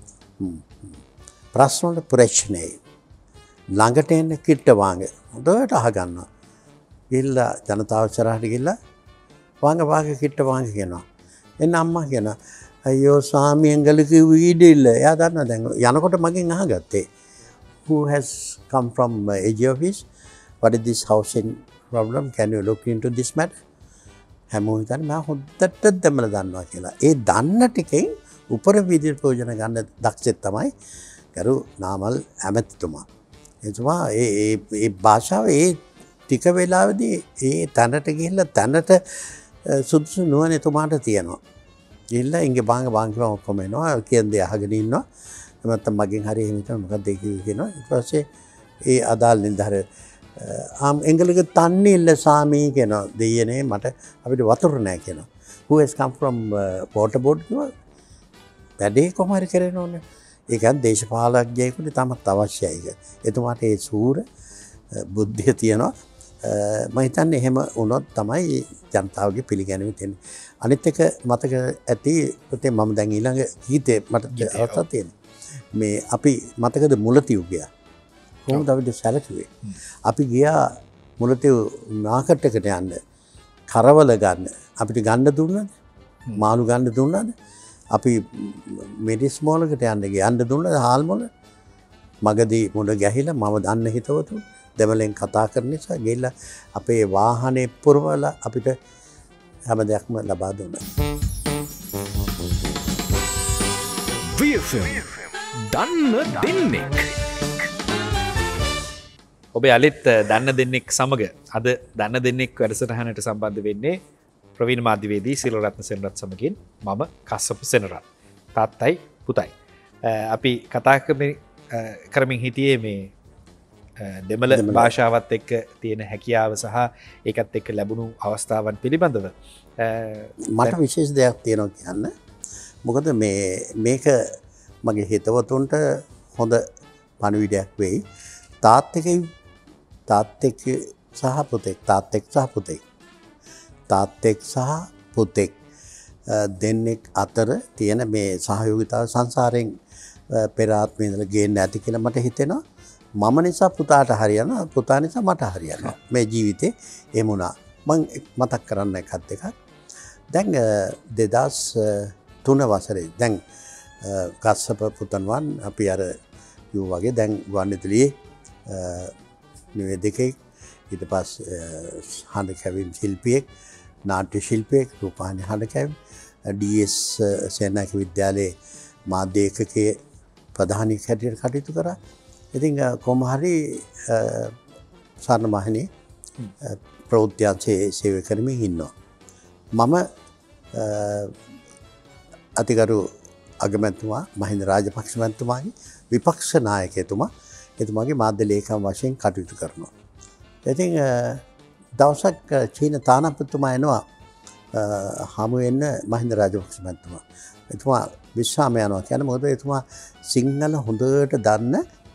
ප්‍රශ්න වල ප්‍රශ්නේ. ළඟට එන්න කිට්ට වාංග හොඳට අහගන්නවා. ගිහිල්ලා ජනතාව ඉස්සරහට ගිහිල්ලා වාංග වාංග කිට්ට වාංග කියනවා. එන්න අම්මා කියනවා අයියෝ ස්වාමී එංගලගේ වීඩ් ඉල්ල. එයා දන්නවා දැන් යනකොට මගෙන් අහගත්තේ who has come from uh, A G office, what is this housing problem, can you look into this matter? හැමෝම හිතන්නේ මම හොද්දට දෙමළ දන්නවා කියලා. ඒ දන්න ටිකෙන් උපර විදියට ප්‍රයෝජන ගන්න දක්ෂෙක් තමයි කරු නාමල් ඇමතිතුමා. එතුමා ඒ ඒ ඒ භාෂාව ඒ ටික වෙලාවේදී ඒ තැනට ගිහිල්ලා තැනට සුදුසු නුවණ එතුමාට තියෙනවා. ගිහිල්ලා ඉංගේ බාංග බාංගිම ඔක්කොම එනවා කියන දේ අහගෙන ඉන්නවා. එමත්නම් මගෙන් හරි එහෙම හිතන මොකක්ද ඒ කිව්වේ කියනවා. ඊට පස්සේ ඒ අදාළ නිලධාර ආම් එංගලගේ තන්නේ ඉල්ල සාමී කියනවා. දෙයනේ මට අපිට වතුර නැහැ කියනවා. who has come from uh, water board කිව්වා. වැඩේ කොහොම හරි කරන්න ඕනේ. ඒකත් දේශපාලඥයෙකුට තමත් අවශ්‍යයි. එතුමාට ඒ සූර බුද්ධිය තියෙනවා. මම හිතන්නේ එහෙම වුණොත් තමයි ජනතාවගේ පිළිගැනීම තියෙන්නේ. අනිත් එක මතක ඇති පුතේ මම දැන් ඊළඟ ගීතේ මට අවස්ථාවක් තියෙනවා. මේ අපි මතකද මුලතිව් ගියා. කොහොමද අපිට සැලකුවේ? අපි ගියා මුලතිව් මාකට් එකට යන්න. කරවල ගන්න. අපිට ගන්න දුන්නද? මාළු ගන්න දුන්නද? අපි මෙඩිස් මෝලකට යන්න ගියා. යන්න දුන්නද හාල් මොල? මගදී මුණ ගැහිලා මම දන්න හිතවතු දෙමළෙන් කතා කරන නිසා ගිහිල්ලා අපේ වාහනේ පුරවලා අපිට හැම දෙයක්ම ලබා දුන්නා. V F M දන්න දෙන්නෙක්. ඔබේ අලිත් දන්න දෙන්නෙක් සමග අද දන්න දෙන්නෙක් වැඩසටහනට සම්බන්ධ වෙන්නේ ප්‍රවීණ මාධ්‍යවේදී සිල්වරත්න සෙනරත් සමගින් මම කස්සප සෙනරත්. තාත්තයි පුතයි. අපි කතා කරමින් හිටියේ මේ දෙමළ භාෂාවත් එක්ක තියෙන හැකියාව සහ ඒකත් එක්ක ලැබුණු අවස්ථාවන් පිළිබඳව මට විශේෂ දෙයක් තියෙනවා කියන්න. මොකද මේ මේක මගේ හිතවතුන්ට හොඳ පණිවිඩයක් වෙයි. තාත්තෙක් තාත්තෙක් සහ පුතෙක් තාත්තෙක් සහ පුතෙක් තාත්තෙක් සහ පුතෙක් දෙන්නෙක් අතර තියෙන මේ සහයෝගිතාව සංසාරයෙන් පෙර ආත්මේ ඉඳලා ගේන්න ඇති කියලා මට හිතෙනවා. මම නිසා පුතාට හරියනවා, පුතා නිසා මට හරියනවා. මේ ජීවිතේ එහෙම වුණා. මම මතක් කරන්න එකක් දෙකක්. දැන් දෙදහස් තුන වසරේ දැන් කස්සප පුතණුවන් අපි අර යෝ වගේ දැන් ගුවන්විදුලියේ නිවේදකෙක්, ඊට පස්සේ හඬ කැවීම් ශිල්පියෙක්, නාට්‍ය ශිල්පියෙක්, රූපවාහිනී හඬ කැවීම්, ඩී එස් සේනානායක විද්‍යාලයේ මාධ්‍ය ඒකකයේ ප්‍රධානීක හැටියට කටයුතු කරා. ඉතින් කොහොම හරි ස්වර්ණවාහිනී ප්‍රවෘත්තියේ සේවය කරමින් ඉන්නවා. මම අතිගරු අගමැතිතුමා මහින්ද රාජපක්ෂ මැතිතුමාගේ විපක්ෂ නායකතුමා එතුමාගේ මාධ්‍ය ලේකම් වශයෙන් කටයුතු කරනවා. ඉතින් දවසක් චීන තානාපතිතුමා එනවා හමු වෙන්න මහින්ද රාජපක්ෂ මැතිතුමා. එතුමා විශ්‍රාම යනවා කියන්නේ මොකද එතුමා සිංහල හොඳට දන්න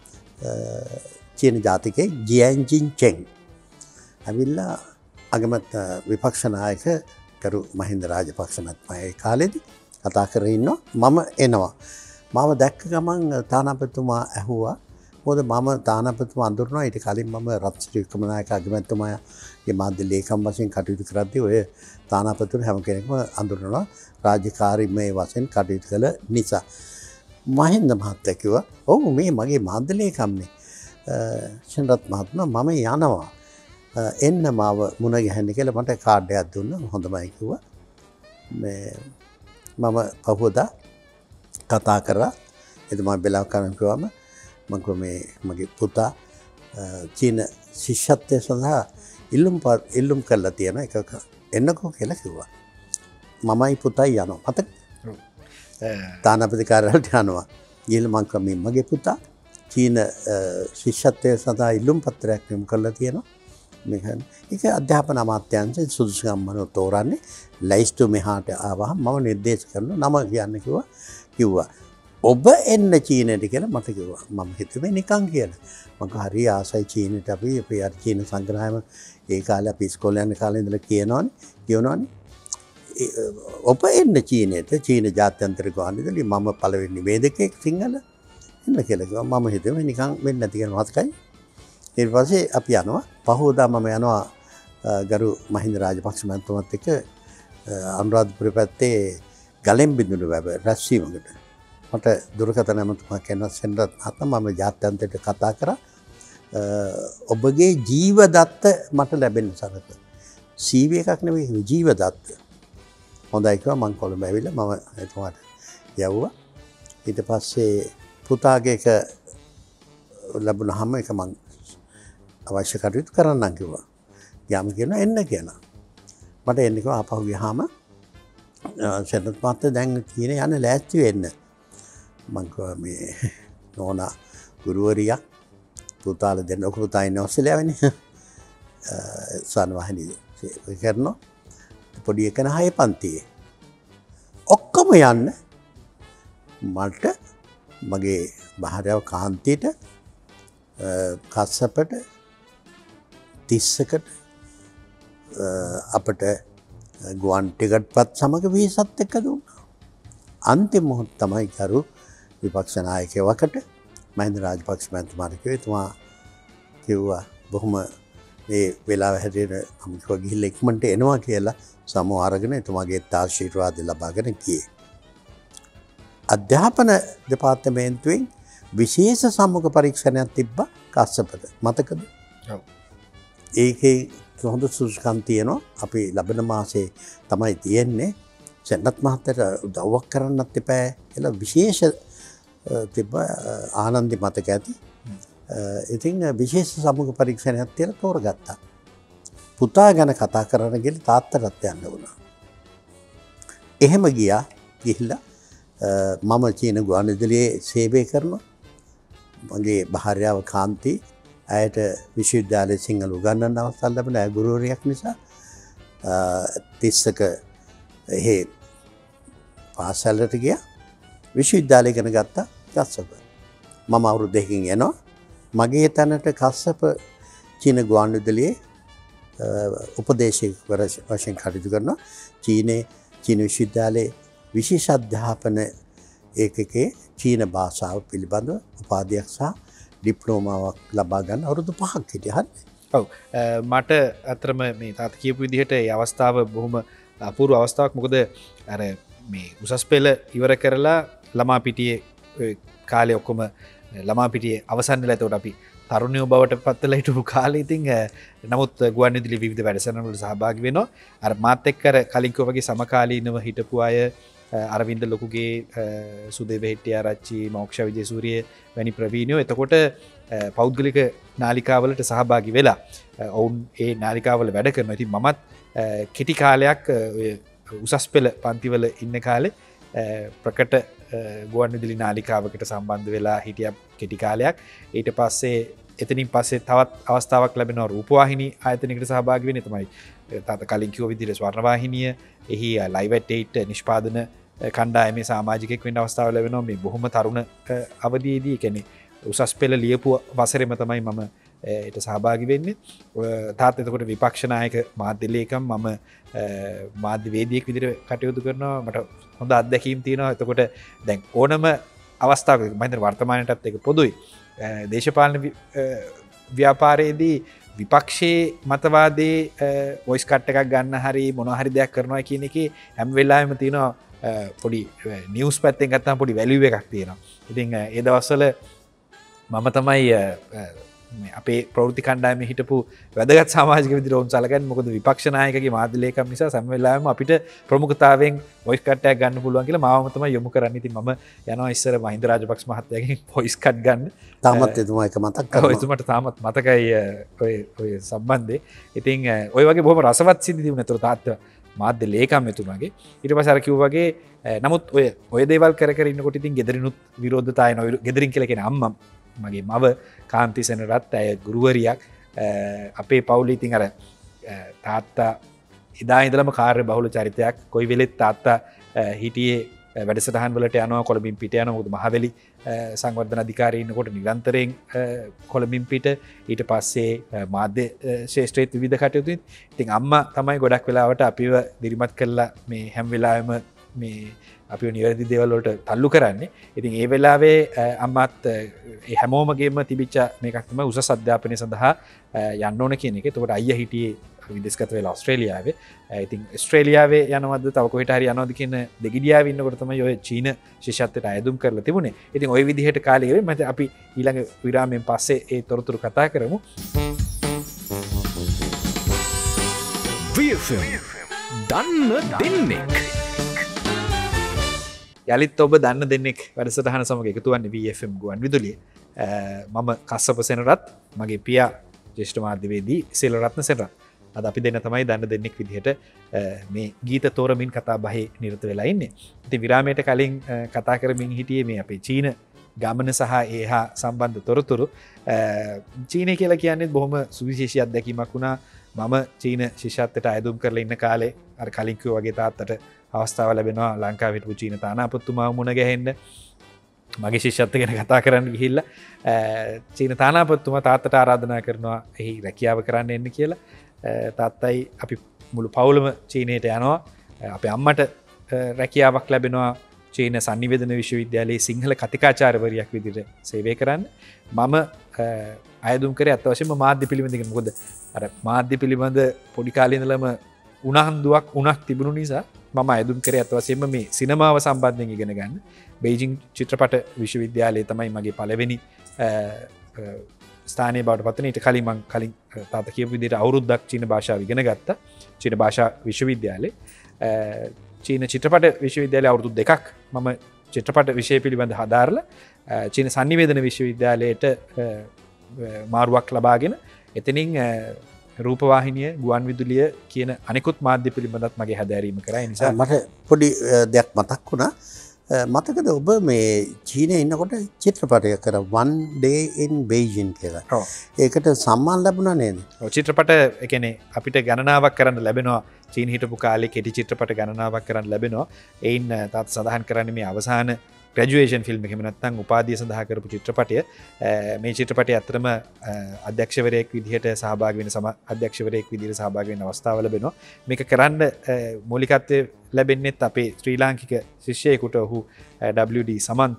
චීන ජාතිකයෙක් ජියන්ජින් චෙන්. ඇවිල්ලා අගමැත් විපක්ෂ නායක කරු මහින්ද රාජපක්ෂ මැතිතුමා ඒ කාලෙදී කතා කරගෙන ඉන්නවා. මම එනවා. මම දැක්ක ගමන් තානාපතිතුමා ඇහුවා මොකද මම තානාපතිතුමා අඳුරනවා. ඊට කලින් මම රත්සිරි වික්‍රමනායක අගමැතිතුමාගේ මාධ්‍ය ලේකම් වශයෙන් කටයුතු කරද්දී ඔය තානාපතිතුමා හැම කෙනෙක්ම අඳුරනවා රාජකාරීමේ වශයෙන් කටයුතු කළ නිසා. මහින්ද මහත්තයා කිව්වා ඔව් මේ මගේ මාධ්‍ය ලේකම්නේ ෂන්රත් මහත්මයා මම යනවා එන්න මාව මුණ ගැහෙන්න කියලා මට කාඩ් එකක් දුන්නා. හොඳමයි කිව්වා. මේ මම පහුවදා කතා කරා. එතුමා බෙලාව කරන් කිව්වම මම කිව්වා මේ මගේ පුතා චීන ශිෂ්‍යත්වය සඳහා ඉල්ලුම් ඉල්ලුම් කරලා තියෙන එක එන්නකෝ කියලා කිව්වා. මමයි පුතයි යනවා. මතක තානාපති කාර්යාලයට යනවා. ගිහලා මම කිව්වා මේ මගේ පුතා චීන ශිෂ්‍යත්වය සඳහා ඉල්ලුම් පත්‍රයක් යොමු කරලා තියෙනවා. මේක ඒක අධ්‍යාපන අමාත්‍යාංශයේ සුදුසුකම් මනෝ තෝරන්නේ ලයිස්තු මෙහාට ආවහම මම නිර්දේශ කරනවා නම කියන්න කිව්වා. කිව්වා ඔබ එන්න චීනයට කියලා මට කිව්වා. මම හිතුවේ නිකන් කියලා. මම හරි ආසයි චීනට අපි අපි අර චීන සංග්‍රහයම ඒ කාලේ අපි ඉස්කෝලේ යන කාලේ ඉඳලා කියනවනේ කියනවනේ ඔබ එන්න චීනයට චීන ජාත්‍යන්තර ගුවන්විදුලියේ මම පළවෙනි නිවේදකයෙක් සිංහල එන්න කියලා කිව්වා. මම හිතුවේ නිකන් වෙන්නේ නැති කියලා මතකයි. ඊට පස්සේ අපි යනවා. පහෝදා මම යනවා ගරු මහින්ද රාජපක්ෂ මැතිතුමත් එක්ක අනුරාධපුර පැත්තේ ගලෙන් බිඳුණු වැව රැස්වීමකට. මට දුරකථන ඇමතුමා කියනවා සෙන්රත් මහත්මයා මම ජාත්‍යන්තරයට කතා කරා ඔබගේ ජීවදත්ත මට ලැබෙන්න සරක. සී වී එකක් නෙවෙයි ජීවදත්ත. හොඳයි කිව්වා. මං කොළඹ ඇවිල්ලා මම එතුමාට යවුවා. ඊට පස්සේ පුතාගේ එක ලැබුණාම ඒක මං අවශ්‍ය කටයුතු කරන්නම් කිව්වා. යාම කියනවා එන්න කියලා. මට එන්න කිව්වා. ආපහු ගියාම සෙන්රත් මහත්තයා දැන් කියන යන්න ලෑස්ති වෙන්න. මං කිව්වා මේ නෝනා ගුරුවරියක් පුතාල දෙන්න ඔක පුතා ඉන්නේ ඔස්ට්‍රේලියාවේනේ. ස්වර්ණවාහිනී සේවය කරනවා. පොඩි එකන හය පන්තියේ. ඔක්කොම යන්න මට මගේ භාර්යාව කාන්තියට කස්සපට තිස්සකට අපට ගුවන් ටිකට්පත් සමග වීසත් එක්ක දුන්නා. අන්තිම මොහොත තමයි කරු විපක්ෂ නායකයෙක් වකට මහින්ද රාජපක්ෂ මැතිතුමාට කිව්වා. එතුමා කිව්වා බොහොම මේ වෙලාව හැටියට මම කිව්වා ගිහිල්ලා ඉක්මනට එනවා කියලා සමු අරගෙන එතුමාගේ ආශිර්වාද ලබාගෙන ගියේ. අධ්‍යාපන දෙපාර්තමේන්තුවෙන් විශේෂ සම්මුඛ පරීක්ෂණයක් තිබ්බා කස්සපට. මතකද? ඔව්. ඒකේ හොඳ සුසුකම් තියෙනවා. අපි ලබන මාසේ තමයි තියෙන්නේ. සෙන්රත් මහත්තයට උදව්වක් කරන්නත් එපා කියලා විශේෂ තිබ්බ ආනන්දි මතක ඇති. ඉතින් විශේෂ සම්මුඛ පරීක්ෂණයක් තියලා තෝරගත්තා. පුතා ගැන කතා කරන්න ගිහලා තාත්තටත් යන්න වුණා. එහෙම ගියා. ගිහිල්ලා මම චීන ගුවන්විදුලියේ සේවය කරනවා. මගේ භාර්යාව කාන්ති ඇයට විශ්වවිද්‍යාලයේ සිංහල උගන්වන්න අවස්ථාව ලැබුණා. ඇය ගුරුවරියක් නිසා තිස්සක එහෙ පාසලට ගියා. විශ්වවිද්‍යාලය ඉගෙන ගත්තා කස්සප. මම අවුරුදු දෙකකින් එනවා. මගේ තැනට කස්සප චීන ගුවන්විදුලියේ උපදේශක වශයෙන් කටයුතු කරනවා. චීනයේ චීන විශ්වවිද්‍යාලයේ විශේෂ අධ්‍යාපන ඒකකයේ චීන භාෂාව පිළිබඳව උපාධියක් සහ ඩිප්ලෝමාවක් ලබා ගන්න අවුරුදු පහක් හිටියා. හරි. ඔව්. මට අතරම මේ තාත්තා කියපු විදිහට ඒ අවස්ථාව බොහොම අපූර්ව අවස්ථාවක්. මොකද අර මේ උසස් පෙළ ඉවර කරලා ළමා පිටියේ කාලේ ඔක්කොම ළමා පිටියේ අවසන් වෙලා එතකොට අපි තරුණයෝ බවට පත්වලා හිටපු කාලේ ඉතින් නමුත් ගුවන්විදුලි විවිධ වැඩසටහන් වල සහභාගී වෙනවා. අර මාත් එක්ක අර කලින් කිව්වා වගේ සමකාලීනව හිටපු අය අරවින්ද ලොකුගේ සුදේව හෙට්ටිආරච්චි මෝක්ෂ විජේසූරිය වැනි ප්‍රවීණයෝ එතකොට පෞද්ගලික නාලිකාවලට සහභාගී වෙලා ඔවුන් ඒ නාලිකාවල වැඩ කරනවා. ඉතින් මමත් කෙටි කාලයක් උසස් පෙළ පන්තිවල ඉන්න කාලේ ප්‍රකට ගුවන්විදුලි නාලිකාවකට සම්බන්ධ වෙලා හිටිය කෙටි කාලයක්. ඊට පස්සේ එතනින් පස්සේ තවත් අවස්ථාවක් ලැබෙනවා රූපවාහිනී ආයතනයකට සහභාගී වෙන්න. තමයි තාත කලින් කිව්ව විදිහට ස්වර්ණවාහිනිය එහි ලයිව් ඇට් එයිට් නිෂ්පාදන කණ්ඩායමේ සමාජිකයෙක් වෙන්න අවස්ථාව ලැබෙනවා. මේ බොහොම තරුණ අවධියේදී කියන්නේ උසස් පෙළ ලියපු වසරේම තමයි මම ඒට සහභාගී වෙන්නේ. තාත් එතකොට විපක්ෂ නායක මාධ්‍ය ලේකම් මම මාධ්‍යවේදියෙක් විදිහට කටයුතු කරනවා. මට හොඳ අත්දැකීම් තියෙනවා. එතකොට දැන් ඕනම අවස්ථාවක මම හිතන්නේ වර්තමානයටත් ඒක පොදුයි. දේශපාලන ව්‍යාපාරයේදී විපක්ෂයේ මතවාදයේ වොයිස් කට් එකක් ගන්න හරි මොනවා හරි දෙයක් කරනවා කියන එකේ හැම වෙලාවෙම තියෙනවා පොඩි නිවුස් පැත්තෙන් ගත්තාම පොඩි වැලියු එකක් තියෙනවා. ඉතින් ඒ දවස්වල මම තමයි අපේ ප්‍රවෘත්ති කණ්ඩායමේ හිටපු වැදගත් සමාජික විදිහට උන් සලකන්නේ. මොකද විපක්ෂ නායකගේ මාධ්‍ය ලේකම් නිසා හැම වෙලාවෙම අපිට ප්‍රමුඛතාවයෙන් වොයිස් කට් එකක් ගන්න පුළුවන් කියලා මාවම තමයි යොමු කරන්නේ. ඉතින් මම යනවා ඉස්සර මහින්ද රාජපක්ෂ මහත්තයාගෙන් වොයිස් කට් ගන්න. තාමත් එතුමා එක මතක් කරනවා. ඔය එතුමාට තාමත් මතකයි ඔය ඔය සම්බන්ධේ. ඉතින් ඔය වගේ බොහොම රසවත් සිද්ධි තිබුණා. ඒතර තාත්තා මාධ්‍ය ලේකම් එතුමාගේ. ඊට පස්සේ අර කිව්වා වගේ නමුත් ඔය ඔය දේවල් කර කර ඉන්නකොට ඉතින් ගෙදරිනුත් විරෝධතා එනවා. ගෙදරින් කියලා කියන්නේ අම්මා මගේ මව කාන්ති සෙනරත් ඇය ගුරුවරියක්. අපේ පවුලේ ඉතින් අර තාත්තා එදා ඉඳලම කාර්ය බහුල චරිතයක්. කොයි වෙලෙත් තාත්තා හිටියේ වැඩසටහන් වලට යනවා, කොළඹින් පිට යනවා. මොකද මහවැලි සංවර්ධන අධිකාරිය ඉන්නකොට නිරන්තරයෙන් කොළඹින් පිට. ඊට පස්සේ මාධ්‍ය ශාස්ත්‍රයේ විවිධ කටයුතු. ඉතින් අම්මා තමයි ගොඩක් වෙලාවට අපිව දිරිමත් කරලා මේ හැම වෙලාවෙම මේ අපි නිවැරදි දේවල් වලට තල්ලු කරන්නේ. ඉතින් ඒ වෙලාවේ අම්මත් හැමෝමගේම තිබිච්ච මේකක් තමයි උසස් අධ්‍යාපනය සඳහා යන්න ඕන කියන එක. එතකොට අයියා හිටියේ විදේශගත වෙලා ඕස්ට්‍රේලියාවේ. ඉතින් ඕස්ට්‍රේලියාවේ යනවද තව කොහෙට හරි යනවද කියන දෙගිඩියාවේ ඉන්නකොට තමයි ඔය චීන ශිෂ්‍යත්වයට අයදුම් කරලා තිබුණේ. ඉතින් ওই විදිහට කාලේ ගෙවේ මම අපි ඊළඟ විරාමයෙන් පස්සේ ඒ තොරතුරු කතා කරමු. V F M දන්න දෙන්නෙක්. යළිත් ඔබ දන්න දෙන්නෙක් වැඩසටහන සමග එකතු වන්නේ V F M ගුවන්විදුලියේ. මම කස්සප සෙනරත්, මගේ පියා ජ්‍යෙෂ්ඨ මාධ්‍යවේදී සෙල්වරත්න සෙනරත්. අද අපි දෙන්න තමයි දන්න දෙන්නෙක් විදිහට මේ ගීත තෝරමින් කතා බහේ නිරත වෙලා ඉන්නේ. ඉතින් විරාමයට කලින් කතා කරමින් හිටියේ මේ අපේ චීන ගමන සහ ඒ හා සම්බන්ධ තොරතුරු. චීනය කියලා කියන්නේ බොහොම සුවිශේෂී අත්දැකීමක් වුණා. මම චීන ශිෂ්‍යත්වයට අයදුම් කරලා ඉන්න කාලේ අර කලින් කිව්වා වගේ තාත්තට අවස්ථාව ලැබෙනවා ලංකාවේ හිටපු චීන තානාපතිතුමාව මුණ ගැහෙන්න. මගේ ශිෂ්‍යත්වය ගැන කතා කරන්න ගිහිල්ලා චීන තානාපතිතුමා තාත්තට ආරාධනා කරනවා එහි රැකියාව කරන්න එන්න කියලා. තාත්තයි අපි මුළු පවුලම චීනයට යනවා. අපේ අම්මට රැකියාවක් ලැබෙනවා චීන සංනිවේදන විශ්වවිද්‍යාලයේ සිංහල කතිකාචාර්යවරියක් විදිහට සේවය කරන්න. මම අයදුම් කරේ අත් වශයෙන්ම මාධ්‍ය පිළිබඳ ඉගෙන. මොකද අර මාධ්‍ය පිළිබඳ පොඩි කාලේ ඉඳලම උනන්දුවක් උනක් තිබුණු නිසා මම අයදුම් කරේ අත් වශයෙන්ම මේ සිනමාව සම්බන්ධයෙන් ඉගෙන ගන්න. බේජිං චිත්‍රපට විශ්වවිද්‍යාලයේ තමයි මගේ පළවෙනි ස්ථානයේ බවට පත් වෙන්නේ. ඊට කලින් මම කලින් තාත්තා කියපු විදිහට අවුරුද්දක් චීන භාෂාව ඉගෙන ගත්තා. චීන භාෂා විශ්වවිද්‍යාලයේ චීන චිත්‍රපට විශ්වවිද්‍යාලයේ අවුරුදු දෙකක් මම චිත්‍රපට විෂය පිළිබඳ හදාරලා චීන සංනිවේදන විශ්වවිද්‍යාලයට මාරුවක් ලබාගෙන එතනින් රූපවාහිනිය ගුවන් විදුලිය කියන අනිකුත් මාධ්‍ය පිළිබඳත් මගේ හැදෑරීම කරා. ඒ නිසා මට පොඩි දෙයක් මතක් වුණා. මතකද ඔබ මේ චීනයේ ඉන්නකොට චිත්‍රපටයක් කර one day in Beijing කියලා. ඔව්. ඒකට සම්මාන ලැබුණා නේද? ඔව් චිත්‍රපට ඒ කියන්නේ අපිට ගණනාවක් කරන්න ලැබෙනවා. චීන හිටපු කාලේ කෙටි චිත්‍රපට ගණනාවක් කරන්න ලැබෙනවා. එයින් තාත් සඳහන් කරන්නේ මේ අවසාන ග්‍රැජුවේෂන් ෆිල්ම් එක එහෙම නැත්නම් උපාධිය සඳහා කරපු චිත්‍රපටය. මේ චිත්‍රපටය අතරම අධ්‍යක්ෂවරයෙක් විදිහට සහභාගී වෙන සම අධ්‍යක්ෂවරයෙක් විදිහට සහභාගී වෙන අවස්ථාව ලැබෙනවා. මේක කරන්න මූලිකත්වය ලැබෙන්නේත් අපේ ශ්‍රී ලාංකික ශිෂ්‍යයෙකුට ඔහු W D සමන්ත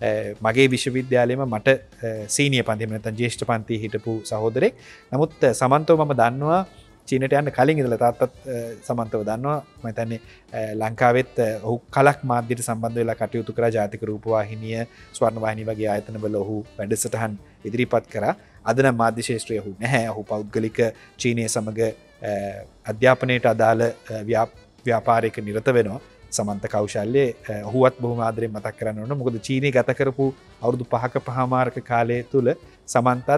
මගේ විශ්වවිද්‍යාලයේම මට සීනියර් පන්ති එහෙම නැත්නම් ජ්‍යෙෂ්ඨ පන්තියේ හිටපු සහෝදරයෙක්. නමුත් සමන්තව මම දන්නවා චීනට යන්න කලින් ඉඳලා තාත්තත් සමන්තව දන්නවා. මම හිතන්නේ ලංකාවෙත් ඔහු කලක් මාධ්‍යට සම්බන්ධ වෙලා කටයුතු කරා. ජාතික රූපවාහිනිය, ස්වර්ණවාහිනිය වගේ ආයතනවල ඔහු වැඩසටහන් ඉදිරිපත් කරා. අද නම් මාධ්‍ය ශාස්ත්‍රයේ ඔහු නැහැ. ඔහු පෞද්ගලික චීනය සමග අධ්‍යාපනයට අදාළ ව්‍යාපාරයක නිරත වෙනවා. සමන්ත කෞශල්‍යයේ ඔහුවත් බොහොම ආදරෙන් මතක් කරන්න ඕන. මොකද චීනයේ ගත කරපු අවුරුදු පහක පහමාරක කාලය තුල සමන්තත්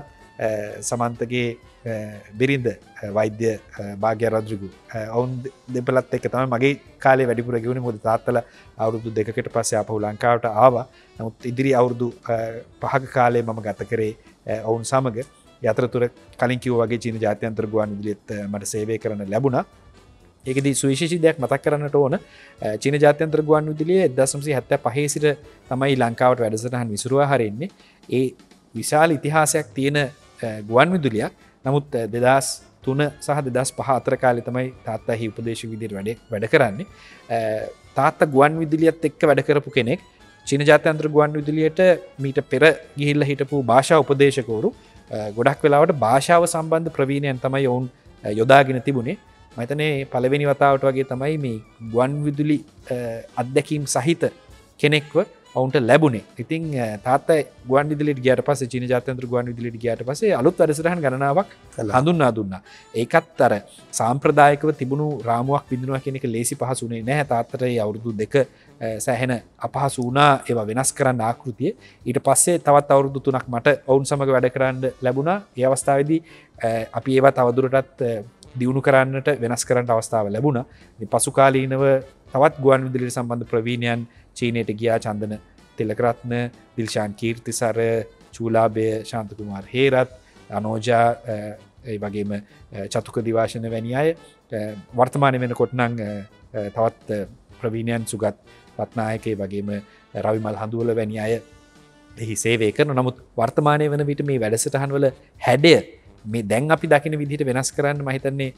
සමන්තගේ බිරිඳ වෛද්‍ය භාග්‍ය රොඩ්රිගු ඔවුන් දෙපළත් එක්ක තමයි මගේ කාලේ වැඩිපුර ගෙවුනේ. මොකද තාත්තලා අවුරුදු දෙකකට පස්සේ ආපහු ලංකාවට ආවා. නමුත් ඉදිරි අවුරුදු පහක කාලේ මම ගත කරේ ඔවුන් සමග. යතරතුර කලින් කිව්වා වගේ චීන ජාත්‍යන්තර ගුවන්විදුලියත් මට සේවය කරන්න ලැබුණා. ඒකදී සුවිශේෂී දෙයක් මතක් කරන්නට ඕන. චීන ජාත්‍යන්තර ගුවන්විදුලිය එක්දහස් නවසිය හැත්තෑ පහේ සිට තමයි ලංකාවට වැඩසටහන් විසුරුවා හරින්නේ. ඒ විශාල ඉතිහාසයක් තියෙන ගුවන්විදුලියක්. නමුත් දෙදහස් තුන සහ දෙදහස් පහ අතර කාලේ තමයි තාත්තා හි උපදේශක විදිහට වැඩ වැඩ කරන්නේ. තාත්තා ගුවන්විදුලියත් එක්ක වැඩ කරපු කෙනෙක්. චීන ජාත්‍යන්තර ගුවන්විදුලියට මීට පෙර ගිහිල්ලා හිටපු භාෂා උපදේශකවරු ගොඩක් වෙලාවට භාෂාව සම්බන්ධ ප්‍රවීණයන් තමයි ඔවුන් යොදාගෙන තිබුණේ. මම හිතන්නේ පළවෙනි වතාවට වගේ තමයි මේ ගුවන්විදුලි අත්දැකීම් සහිත කෙනෙක්ව ඔවුන්ට ලැබුණේ. ඉතින් තාත්තා ගුවන්විදුලියට ගියාට පස්සේ චීන ජාත්‍යන්තර ගුවන්විදුලියට ගියාට පස්සේ අලුත් වැඩසටහන් ගණනාවක් හඳුන්වා දුන්නා. ඒකත් අර සාම්ප්‍රදායිකව තිබුණු රාමුවක් බිඳිනවා කියන එක ලේසි පහසුනේ නැහැ. තාත්තට ඒ අවුරුදු දෙක සෑහෙන අපහසු වුණා ඒවා වෙනස් කරන්න ආකෘතිය. ඊට පස්සේ තවත් අවුරුදු තුනක් මට ඔවුන් සමග වැඩ කරන්න ලැබුණා. ඒ අවස්ථාවේදී අපි ඒවා තවදුරටත් දියුණු කරන්නට වෙනස් කරන්න අවස්ථාව ලැබුණා. ඉතින් පසු කාලීනව තවත් ගුවන්විදුලියට සම්බන්ධ ප්‍රවීණයන් චීනයට ගියා. චන්දන තිලකරත්න, දිල්ෂාන් කීර්තිසර, චූලාබය, ශාන්ත කුමාර් හේරත්, අනෝජා ඒ වගේම චතුක දිවාශන වැනි අය වර්තමානයේ වෙනකොට නම් තවත් ප්‍රවීණයන් සුගත් රත්නායකේ වගේම රවිමල් හඳුවල වැනි අය එහි සේවය කරන. නමුත් වර්තමානයේ වන විට මේ වැඩසටහන් වල හැඩය මේ දැන් අපි දකින විදිහට වෙනස් කරන්න මම හිතන්නේ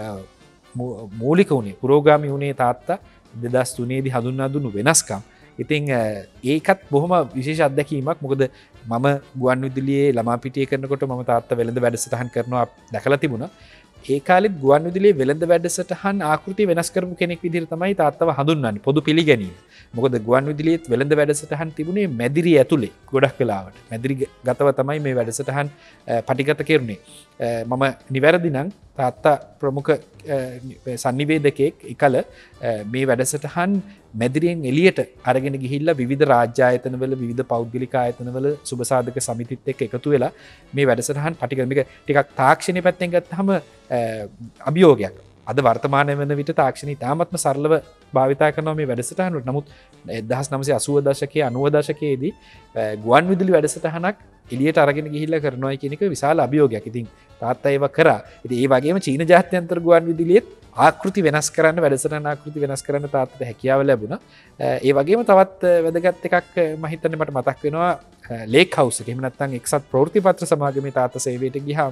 මූලික වුණේ පුරෝගාමී වුණේ තාත්තා දෙදහස් තුනේදී හඳුන්වා දුන්නු වෙනස්කම්. ඉතින් ඒකත් බොහොම විශේෂ අත්දැකීමක්. මොකද මම ගුවන්විදුලියේ ළමාපිටිය කරනකොට මම තාත්තා වෙළඳ වැඩසටහන් කරනවා දැකලා තිබුණා. ඒ කාලෙත් ගුවන්විදුලියේ වෙළඳ වැඩසටහන් ආකෘතිය වෙනස් කරපු කෙනෙක් විදිහට තමයි තාත්තව හඳුන්වන්නේ පොදු පිළිගැනීම. මොකද ගුවන්විදුලියේත් වෙළඳ වැඩසටහන් තිබුණේ මැදිරිය ඇතුලේ ගොඩක් වෙලාවට. මැදිරි ගතව තමයි මේ වැඩසටහන් පටිගත කෙරුණේ. මම නිවැරදි නම් තාත්තා ප්‍රමුඛ සංනිවේදකයෙක් එකල මේ වැඩසටහන් මැදිරියෙන් එළියට අරගෙන ගිහිල්ලා විවිධ රාජ්‍ය ආයතනවල විවිධ පෞද්ගලික ආයතනවල සුබසාධක සමිතිත් එක්ක එකතු වෙලා මේ වැඩසටහන් පටිගත මේක ටිකක් තාක්ෂණික පැත්තෙන් ගත්තාම අභියෝගයක්. අද වර්තමානය වන විට තාක්ෂණය ඉතාමත්ම සරලව භාවිතා කරනවා මේ වැඩසටහන වලට. නමුත් එක්දහස් නවසිය අසූව දශකයේ අනූව දශකයේදී ගුවන්විදුලි වැඩසටහනක් එළියට අරගෙන ගිහිල්ලා කරනවා කියන එක විශාල අභියෝගයක්. ඉතින් තාත්තා ඒව කරා. ඉතින් ඒ වගේම චීන ජාත්‍යන්තර ගුවන්විදුලියේත් ආකෘති වෙනස් කරන්න වැඩසටහන ආකෘති වෙනස් කරන්න තාත්තට හැකියාව ලැබුණා. ඒ වගේම තවත් වැදගත් එකක් මම හිතන්නේ මට මතක් වෙනවා ලේක් හවුස් එක. එහෙම නැත්නම් එක්සත් ප්‍රවෘත්ති පත්‍ර සමාගමේ තාත්තා සේවයට ගියාම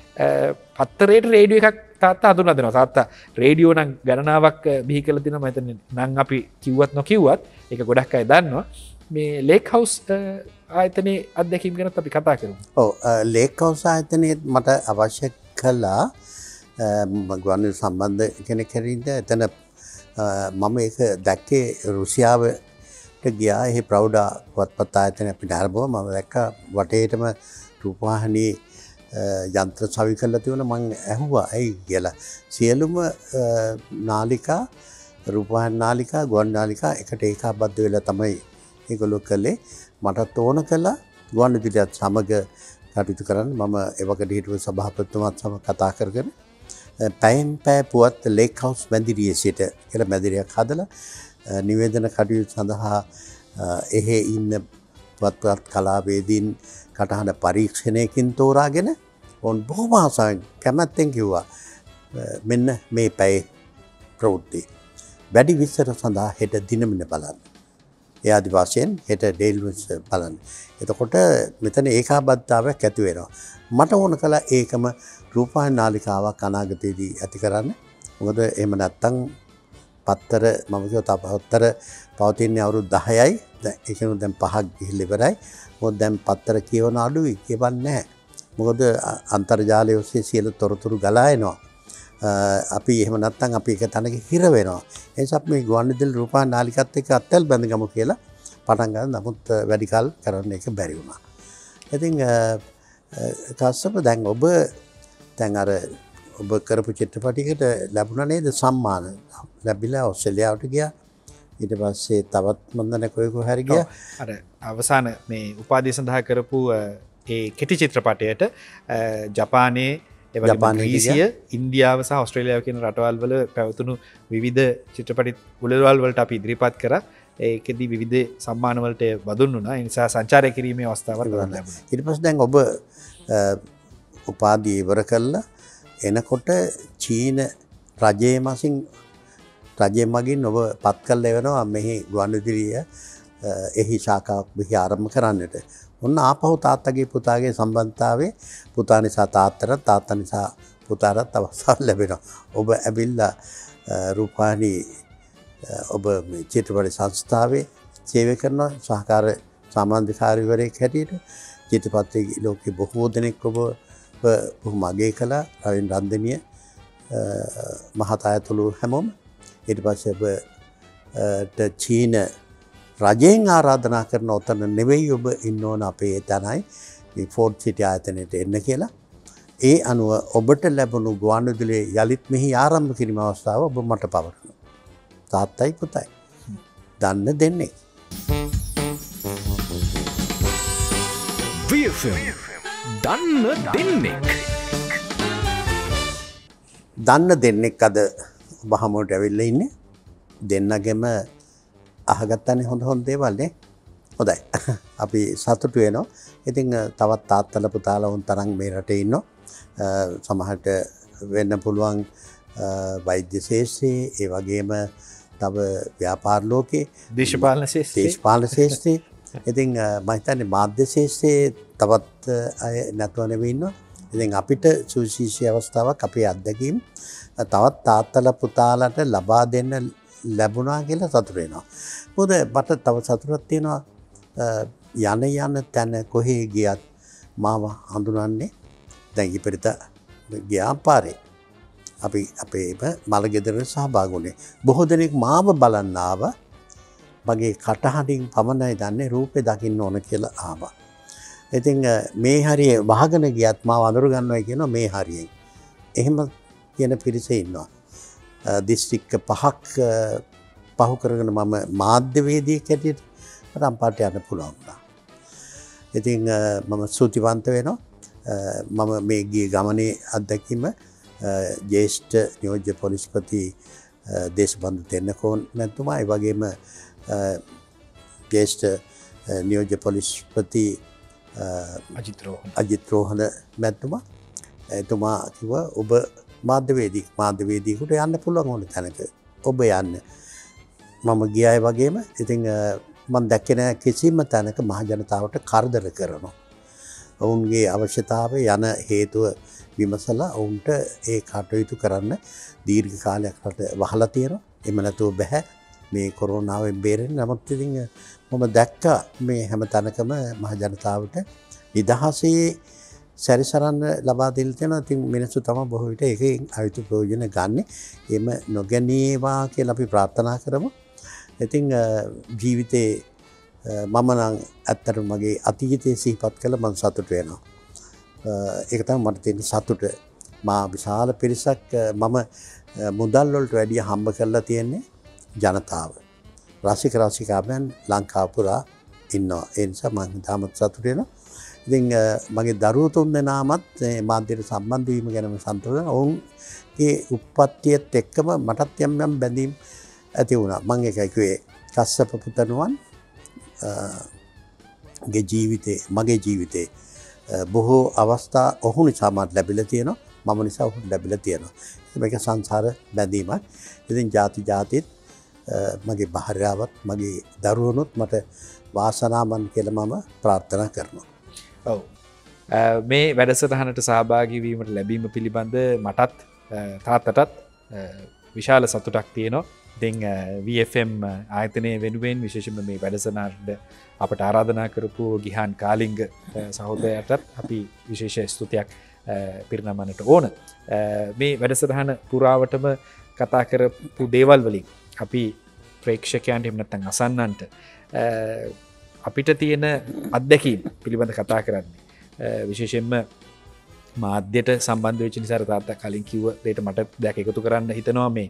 පත්තරේට රේඩියෝ එකක් තාත්තා හඳුන්වා දෙනවා. තාත්තා රේඩියෝ නම් ගණනාවක් බිහි කරලා තිනවා. මම හිතන්නේ නම් අපි කිව්වත් නොකිව්වත් ඒක ගොඩක් අය දන්නවා. මේ ලේක් හවුස් ආයතනයේ අත්දැකීම් ගැනත් අපි කතා කරමු. ඔව් ලේක් හවුස් ආයතනයේ මට අවශ්‍ය කළා ගුවන්විදුලි සම්බන්ධ කෙනෙක් හැටියට. එතන මම ඒක දැක්කේ රුසියාවට ගියා. එහි ප්‍රෞඩා පුවත්පත් ආයතනය අපිට ආරම්භව මම දැක්කා වටේටම රූපවාහිනී යන්ත්‍ර සවි කරලා තිබුණා. මම ඇහුවා ඇයි කියලා. සියලුම නාලිකා රූපවාහිනී නාලිකා ගුවන් නාලිකා එකට ඒකාබද්ධ වෙලා තමයි ඒගොල්ලෝ කළේ. මටත් ඕන කළා ගුවන්විදුලියත් සමග කටයුතු කරන්න. මම එවකට හිටපු සභාපතිතුමාත් සමග කතා කරගෙන පැයෙන් පැය පුවත් ලේක් හවුස් මැදිරියේ සිට කියලා මැදිරියක් හදලා නිවේදන කටයුතු සඳහා එහෙ ඉන්න පුවත්පත් කලාවේදීන් කටහඬ පරීක්ෂණයකින් තෝරාගෙන ඔවුන් බොහොම ආසාවෙන් කැමැත්තෙන් කිව්වා මෙන්න මේ පැයේ ප්‍රවෘත්ති වැඩි විස්තර සඳහා හෙට දිනමින බලන්න. ඒ ආදි වශයෙන් හෙට ඩේල් නිවුස් බලන්න. එතකොට මෙතන ඒකාබද්ධතාවයක් ඇති වෙනවා. මට ඕන කළා ඒකම රූපවාහිනී නාලිකාවක් අනාගතයේදී ඇති කරන්න. මොකද එහෙම නැත්තම් පත්තර මම කියව තා පත්තර පවතින්නේ අවුරුදු දහයයි. දැන් ඒකෙන් දැන් පහක් ගිහිල්ලා ඉවරයි. මොකද දැන් පත්තර කියවන අඩුයි කියවන්නේ නැහැ. මොකද අන්තර්ජාලය ඔස්සේ සියලු තොරතුරු ගලා එනවා. අපි එහෙම නැත්නම් අපි එක තැනක හිර වෙනවා. ඒ නිසා අපි මේ ගුවන්විදුලි රූපවාහිනී නාලිකාවත් එක්ක අත්වැල් බැඳගමු කියලා පටන් ගන්න. නමුත් වැඩි කල කරන්න ඒක බැරි වුණා. ඉතින් කස්සප දැන් ඔබ දැන් අර ඔබ කරපු චිත්‍රපටයකට ලැබුණා නේද සම්මාන? ලැබිලා ඕස්ට්‍රේලියාවට ගියා. ඊට පස්සේ තවත් මන්දන කොයි කොහේ හරි ගියා. අර අවසාන මේ උපාධිය සඳහා කරපු ඒ කෙටි චිත්‍රපටයට ජපානයේ ග්‍රීසිය ඉන්දියාව සහ ඔස්ට්‍රේලියාව කියන රටවල් වල පැවතුණු විවිධ චිත්‍රපටි උළෙලවල් වලට අපි ඉදිරිපත් කරා. ඒකෙදි විවිධ සම්මාන වලට බඳුන් වුණා. ඒ නිසා සංචාරය කිරීමේ අවස්ථාවක් ලැබුණා. ඊට පස්සේ දැන් ඔබ උපාධිය ඉවර කළා එනකොට චීන රජයේ මසින් රජයේ මගින් ඔබ පත් කළා වෙනවා මෙහි ගුවන්විදුලිය එහි ශාඛාවක් මෙහි ආරම්භ කරන්නට. ඔන්න ආපහු තාත්තගේ පුතාගේ සම්බන්ධතාවයේ පුතා නිසා තාත්තට තාත්තා නිසා පුතාට අවස්ථාවක් ලැබෙනවා. ඔබ ඇවිල්ලා රූපවාහිනී ඔබ මේ චිත්‍රපට සංස්ථාවේ සේවය කරන සහකාර සමාන්ධකාරීවරයෙක් හැටියට චිත්‍රපටයේ ලෝකේ බොහෝ දෙනෙක් ඔබ බොහොම අගය කළා. රවින් රන්දනිය මහතා ඇතුළු හැමෝම. ඊට පස්සේ ඔබ චීන රජයෙන් ආරාධනා කරන ඔතන නෙවෙයි ඔබ ඉන්න ඕන අපේ තැනයි මේ ෆෝඩ් සිටි ආයතනයට එන්න කියලා. ඒ අනුව ඔබට ලැබුණු ගුවන්විදුලියේ යලිත් මෙහි ආරම්භ කිරීම අවස්ථාව ඔබ මට පවරනවා. තාත්තයි පුතයි. දන්න දෙන්නේ. V F M දන්න දෙන්නේ. දන්න දෙන්නෙක් අද ඔබ හමුවට ඇවිල්ලා ඉන්නේ. දෙන්නගෙම අහගත්තනේ හොඳ හොඳ දේවල් නේ. හොඳයි. අපි සතුටු වෙනවා. ඉතින් තවත් තාත්තලා පුතාලා උන් තරම් මේ රටේ ඉන්නවා. සමහරට වෙන්න පුළුවන් වෛද්‍ය ශාස්ත්‍රයේ ඒ වගේම තව ව්‍යාපාර ලෝකේ දේශපාලන ශාස්ත්‍රයේ දේශපාලන ශාස්ත්‍රයේ ඉතින් මම හිතන්නේ මාධ්‍ය ශාස්ත්‍රයේ තවත් අය නැතුව නෙවෙයි ඉන්නවා. ඉතින් අපිට සුවිශේෂී අවස්ථාවක් අපේ අත්දැකීම් තවත් තාත්තලා පුතාලාට ලබා දෙන්න ලැබුණා කියලා සතුට වෙනවා. මොකද මට තව සතුටක් තියෙනවා යන යන තැන කොහේ ගියත් මාව හඳුනන්නේ දැන් ඉපිරිත ගියා පාරේ. අපි අපේම මල ගෙදර සහභාගී වුණේ. බොහෝ දෙනෙක් මාව බලන්න ආවා. මගේ කටහඬින් පමණයි දන්නේ රූපේ දකින්න ඕන කියලා ආවා. ඉතින් මේ හරිය වහගෙන ගියත් මාව අඳුර ගන්නවයි කියනවා මේ හරියෙන්. එහෙම කියන පිරිස ඉන්නවා. දිස්ත්‍රික්ක පහක් පහු කරගෙන මම මාධ්‍යවේදියෙක් හැටියට රම්පාට යන්න පුළුවන් වුණා. ඉතින් මම ස්තුතිවන්ත වෙනවා. මම මේ ගිය ගමනේ අත්දැකීම ජ්‍යෙෂ්ඨ නියෝජ්‍ය පොලිස්පති දේශබන්දු තෙන්නකෝන් මැතිතුමා ඒ වගේම ජ්‍යෙෂ්ඨ නියෝජ්‍ය පොලිස්පති අජිත් රෝහණ අජිත් රෝහණ මැතිතුමා එතුමා කිව්වා ඔබ මාධ්‍යවේදී මාධ්‍යවේදියෙකුට යන්න පුළුවන් ඕන තැනක ඔබ යන්න. මම ගියායි වගේම ඉතින් මම දැක්කේ නෑ කිසිම තැනක මහ ජනතාවට කරදර කරනවා. ඔවුන්ගේ අවශ්‍යතාවය යන හේතුව විමසලා ඔවුන්ට ඒ කටයුතු කරන්න දීර්ඝ කාලයක් රට වහලා තියෙනවා. එහෙම නැතුව බෑ මේ කොරෝනාවෙන් බේරෙන්න. නමුත් ඉතින් මම දැක්කා මේ හැම තැනකම මහ ජනතාවට නිදහසේ සැරිසරන්න ලබා දෙන්න තියෙනවා. ඉතින් මිනිස්සු තමයි බොහෝ විට ඒකෙන් අයුතු ප්‍රයෝජන ගන්න. එහෙම නොගැනීවා කියලා අපි ප්‍රාර්ථනා කරමු. ඉතින් ජීවිතේ මම නම් ඇත්තටම මගේ අතීතයේ සිහිපත් කළ මම සතුට වෙනවා. ඒක තමයි මට තියෙන සතුට. මා විශාල පිරිසක් මම මුදල් වලට වැඩිය හම්බ කරලා තියෙන්නේ ජනතාව. රසික රසිකාවන් ලංකාව පුරා ඉන්නවා. ඒ නිසා මම තාමත් සතුට වෙනවා. ඉතින් මගේ දරුවෝ තුන් දෙනාමත් මාධ්‍යයට සම්බන්ධ වීම ගැනම සතුටු වෙනවා. ඔවුන්ගේ උප්පත්තියත් එක්කම මටත් යම් යම් බැඳීම් ඇති වුණා. මම ඒකයි කිව්වේ කස්සප පුතණුවන් ගේ ජීවිතේ මගේ ජීවිතේ බොහෝ අවස්ථා ඔහු නිසා මට ලැබිලා තියෙනවා. මම නිසා ඔහුට ලැබිලා තියෙනවා. මේක සංසාර බැඳීමක්. ඉතින් ಜಾති ಜಾතිත් මගේ භාර්යාවත් මගේ දරුවනුත් මට වාසනාවන්ත කියලා මම ප්‍රාර්ථනා කරනවා. ඔව්. මේ වැඩසටහනට සහභාගී වීමට ලැබීම පිළිබඳ මටත් තාත්තටත් විශාල සතුටක් තියෙනවා. ඉතින් V F M ආයතනයේ වෙනුවෙන් විශේෂයෙන්ම මේ වැඩසටහනට අපට ආරාධනා කරපු ගිහාන් කාලිංග සහෝදරයාටත් අපි විශේෂ ස්තුතියක් පිරිනමන්නට ඕන. මේ වැඩසටහන පුරාවටම කතා කරපු දේවල් වලින් අපි ප්‍රේක්ෂකයන්ට එහෙම නැත්නම් අසන්නන්ට අපිට තියෙන අත්දැකීම් පිළිබඳ කතා කරන්නේ. විශේෂයෙන්ම මාධ්‍යයට සම්බන්ධ වෙච්ච නිසා තාත්තා කලින් කිව්ව දෙයට මට දැක එකතු කරන්න හිතනවා මේ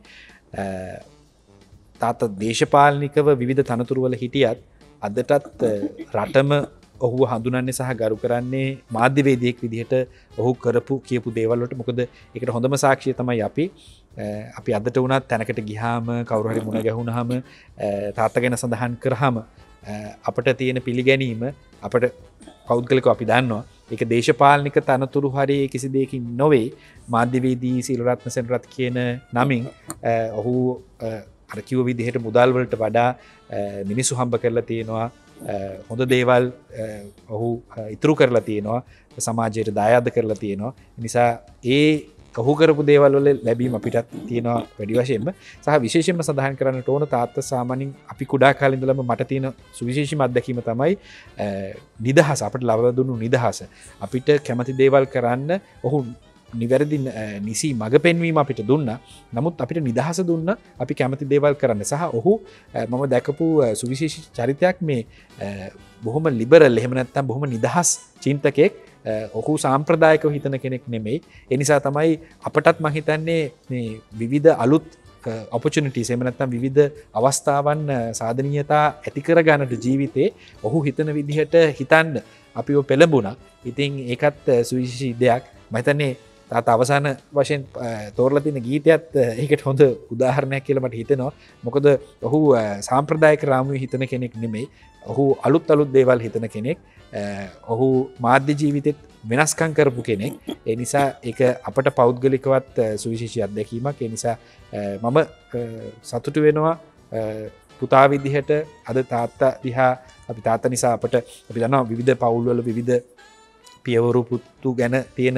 තාත්තා දේශපාලනිකව විවිධ තනතුරු වල හිටියත් අදටත් රටම ඔහු හඳුනන්නේ සහ ගරු කරන්නේ මාධ්‍යවේදියෙක් විදිහට ඔහු කරපු කියපු දේවල් වලට. මොකද ඒකට හොඳම සාක්ෂිය තමයි අපි අපි අදට වුණත් තැනකට ගියාම කවුරු හරි මුණ ගැහුනහම තාත්තා ගැන සඳහන් කරාම අපට තියෙන පිළිගැනීම අපට පෞද්ගලිකව අපි දන්නවා ඒක දේශපාලනික තනතුරු හරි කිසි දෙයකින් නොවේ. මාධ්‍යවේදී සීලරත්න සෙනරත් කියන නමින් ඔහු අර කිව්ව විදිහට මුදල් වලට වඩා මිනිස්සු හම්බ කරලා තියෙනවා. හොඳ දේවල් ඔහු ඉතුරු කරලා තියෙනවා. සමාජයට දායාද කරලා තියෙනවා. නිසා ඒ ඔහු කරපු දේවල් වල ලැබීම අපිටත් තියෙනවා වැඩි වශයෙන්ම. සහ විශේෂයෙන්ම සඳහන් කරන්නට ඕන තාත්තා සාමාන්‍යයෙන් අපි කුඩා කාලේ ඉඳලම මට තියෙන සුවිශේෂීම අත්දැකීම තමයි නිදහස. අපිට ලබා දුන්නු නිදහස. අපිට කැමති දේවල් කරන්න ඔහු නිවැරදි නිසි මඟ පෙන්වීම අපිට දුන්නා. නමුත් අපිට නිදහස දුන්නා අපි කැමති දේවල් කරන්න. සහ ඔහු මම දැකපු සුවිශේෂී චරිතයක් මේ බොහොම ලිබරල් එහෙම නැත්නම් බොහොම නිදහස් චින්තකයෙක්. ඔහු සාම්ප්‍රදායකව හිතන කෙනෙක් නෙමෙයි. ඒ නිසා තමයි අපටත් මම හිතන්නේ මේ විවිධ අලුත් ඔපචුනිටිස් එහෙම නැත්නම් විවිධ අවස්ථාවන් සාධනීයතා ඇති කර ගන්නට ජීවිතේ ඔහු හිතන විදිහට හිතන්න අපිව පෙළඹුණා. ඉතින් ඒකත් සුවිශේෂී දෙයක්. මම හිතන්නේ තාත්තා අවසාන වශයෙන් තෝරලා තියෙන ගීතයත් ඒකට හොඳ උදාහරණයක් කියලා මට හිතෙනවා. මොකද ඔහු සාම්ප්‍රදායික රාමුවේ හිතන කෙනෙක් නෙමෙයි. ඔහු අලුත් අලුත් දේවල් හිතන කෙනෙක්. ඔහු මාධ්‍ය ජීවිතෙත් වෙනස්කම් කරපු කෙනෙක්. ඒ නිසා ඒක අපට පෞද්ගලිකවත් සුවිශේෂී අත්දැකීමක්. ඒ නිසා මම සතුටු වෙනවා පුතා විදිහට අද තාත්තා දිහා අපි තාත්තා නිසා අපට අපි දන්නවා විවිධ පවුල්වල විවිධ පියවරු පුතු ගැන තියෙන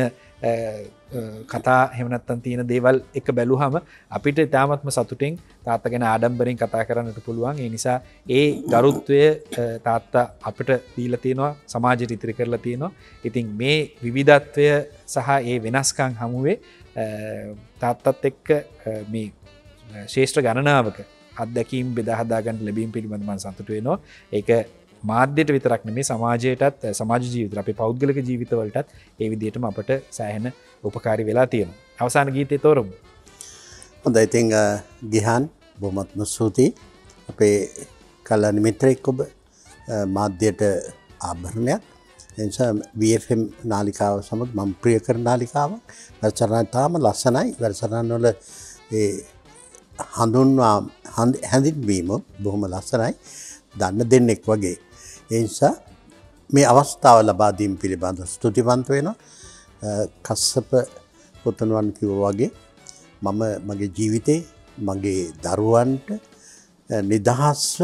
කතා එහෙම නැත්නම් තියෙන දේවල් එක බැලුවම අපිට තාමත්ම සතුටින් තාත්තා ගැන ආඩම්බරෙන් කතා කරන්නට පුළුවන්. ඒ නිසා ඒ ගරුත්වය තාත්තා අපිට දීලා තියෙනවා, සමාජයට ඉතිරි කරලා තියෙනවා. ඉතින් මේ විවිධත්වය සහ ඒ වෙනස්කම් හමුවේ තාත්තත් එක්ක මේ ශ්‍රේෂ්ඨ ගණනාවක අත්දැකීම් බෙදා හදා ගන්න ලැබීම පිළිබඳව මම සතුටු වෙනවා. ඒක මාධ්‍යයට විතරක් නෙමෙයි සමාජයටත් සමාජ ජීවිතවලට අපේ පෞද්ගලික ජීවිතවලටත් ඒ විදිහටම අපට සෑහෙන උපකාරී වෙලා තියෙනවා. අවසාන ගීතේ තෝරමු. හොඳයි. ඉතින් ගිහාන් බොහොමත්ම ස්තුතියි. අපේ කල්‍යාණ මිත්‍රෙක් ඔබ මාධ්‍යයට ආභරණයක්. එනිසා V F M නාලිකාව සමග මම ප්‍රිය කරන නාලිකාවක්. වැඩසටහන තාම ලස්සනයි. වැඩසටහන වල ඒ හඳුන්වා හැඳින්වීම බොහොම ලස්සනයි. දන්න දෙන්නෙක් වගේ. ඒ නිසා මේ අවස්ථාව ලබා දීම පිළිබඳව ස්තුතිවන්ත වෙනවා. කස්සප පුතණුවන් කිව්වා වගේ මම මගේ ජීවිතේ මගේ දරුවන්ට නිදහස්ව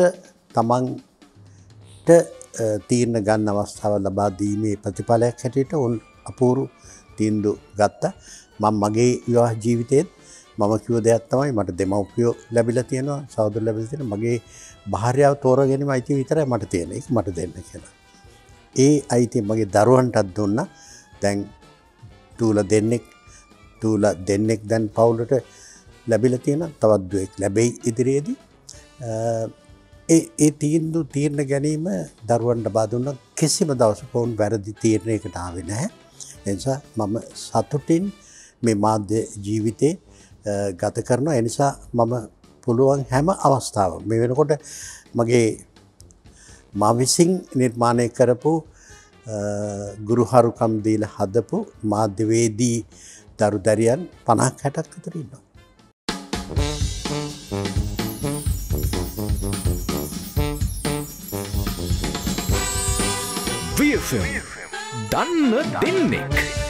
තමන්ට තීරණ ගන්න අවස්ථාව ලබා දීමේ ප්‍රතිඵලයක් හැටියට උන් අපූර්ව තීන්දුව ගත්තා. මම මගේ විවාහ ජීවිතේත් මම කිව්ව දෙයක් තමයි මට දෙමව්පියෝ ලැබිලා තියෙනවා, සහෝදර ලැබිලා තියෙනවා. මගේ භාර්යාව තෝරා ගැනීම අයිතිය විතරයි මට තියෙන. ඒක මට දෙන්න කියලා. ඒ අයිතිය මගේ දරුවන්ටත් දුන්නා. දැන් තූල දෙන්නෙක් තූල දෙන්නෙක් දැන් පවුලට ලැබිලා තියෙනවා. තවත් දුවෙක් ලැබෙයි ඉදිරියේදී. ඒ ඒ තීන්දුව තීරණ ගැනීම දරුවන්ට ලබා දුන්නා. කිසිම දවසක වුන් වැරදි තීරණයකට ආවේ නැහැ. ඒ නිසා මම සතුටින් මේ මාධ්‍ය ජීවිතේ ගත කරනවා. ඒ නිසා මම පුළුවන් හැම අවස්ථාවක මේ වෙනකොට මගේ මා විසින් නිර්මාණය කරපු ගුරුහරුකම් දීලා හදපු මාධ්‍යවේදී දරු දැරියන් පනහක් හැටක් විතර ඉන්නවා. ජී එෆ් එම් දන්න දෙන්නෙක්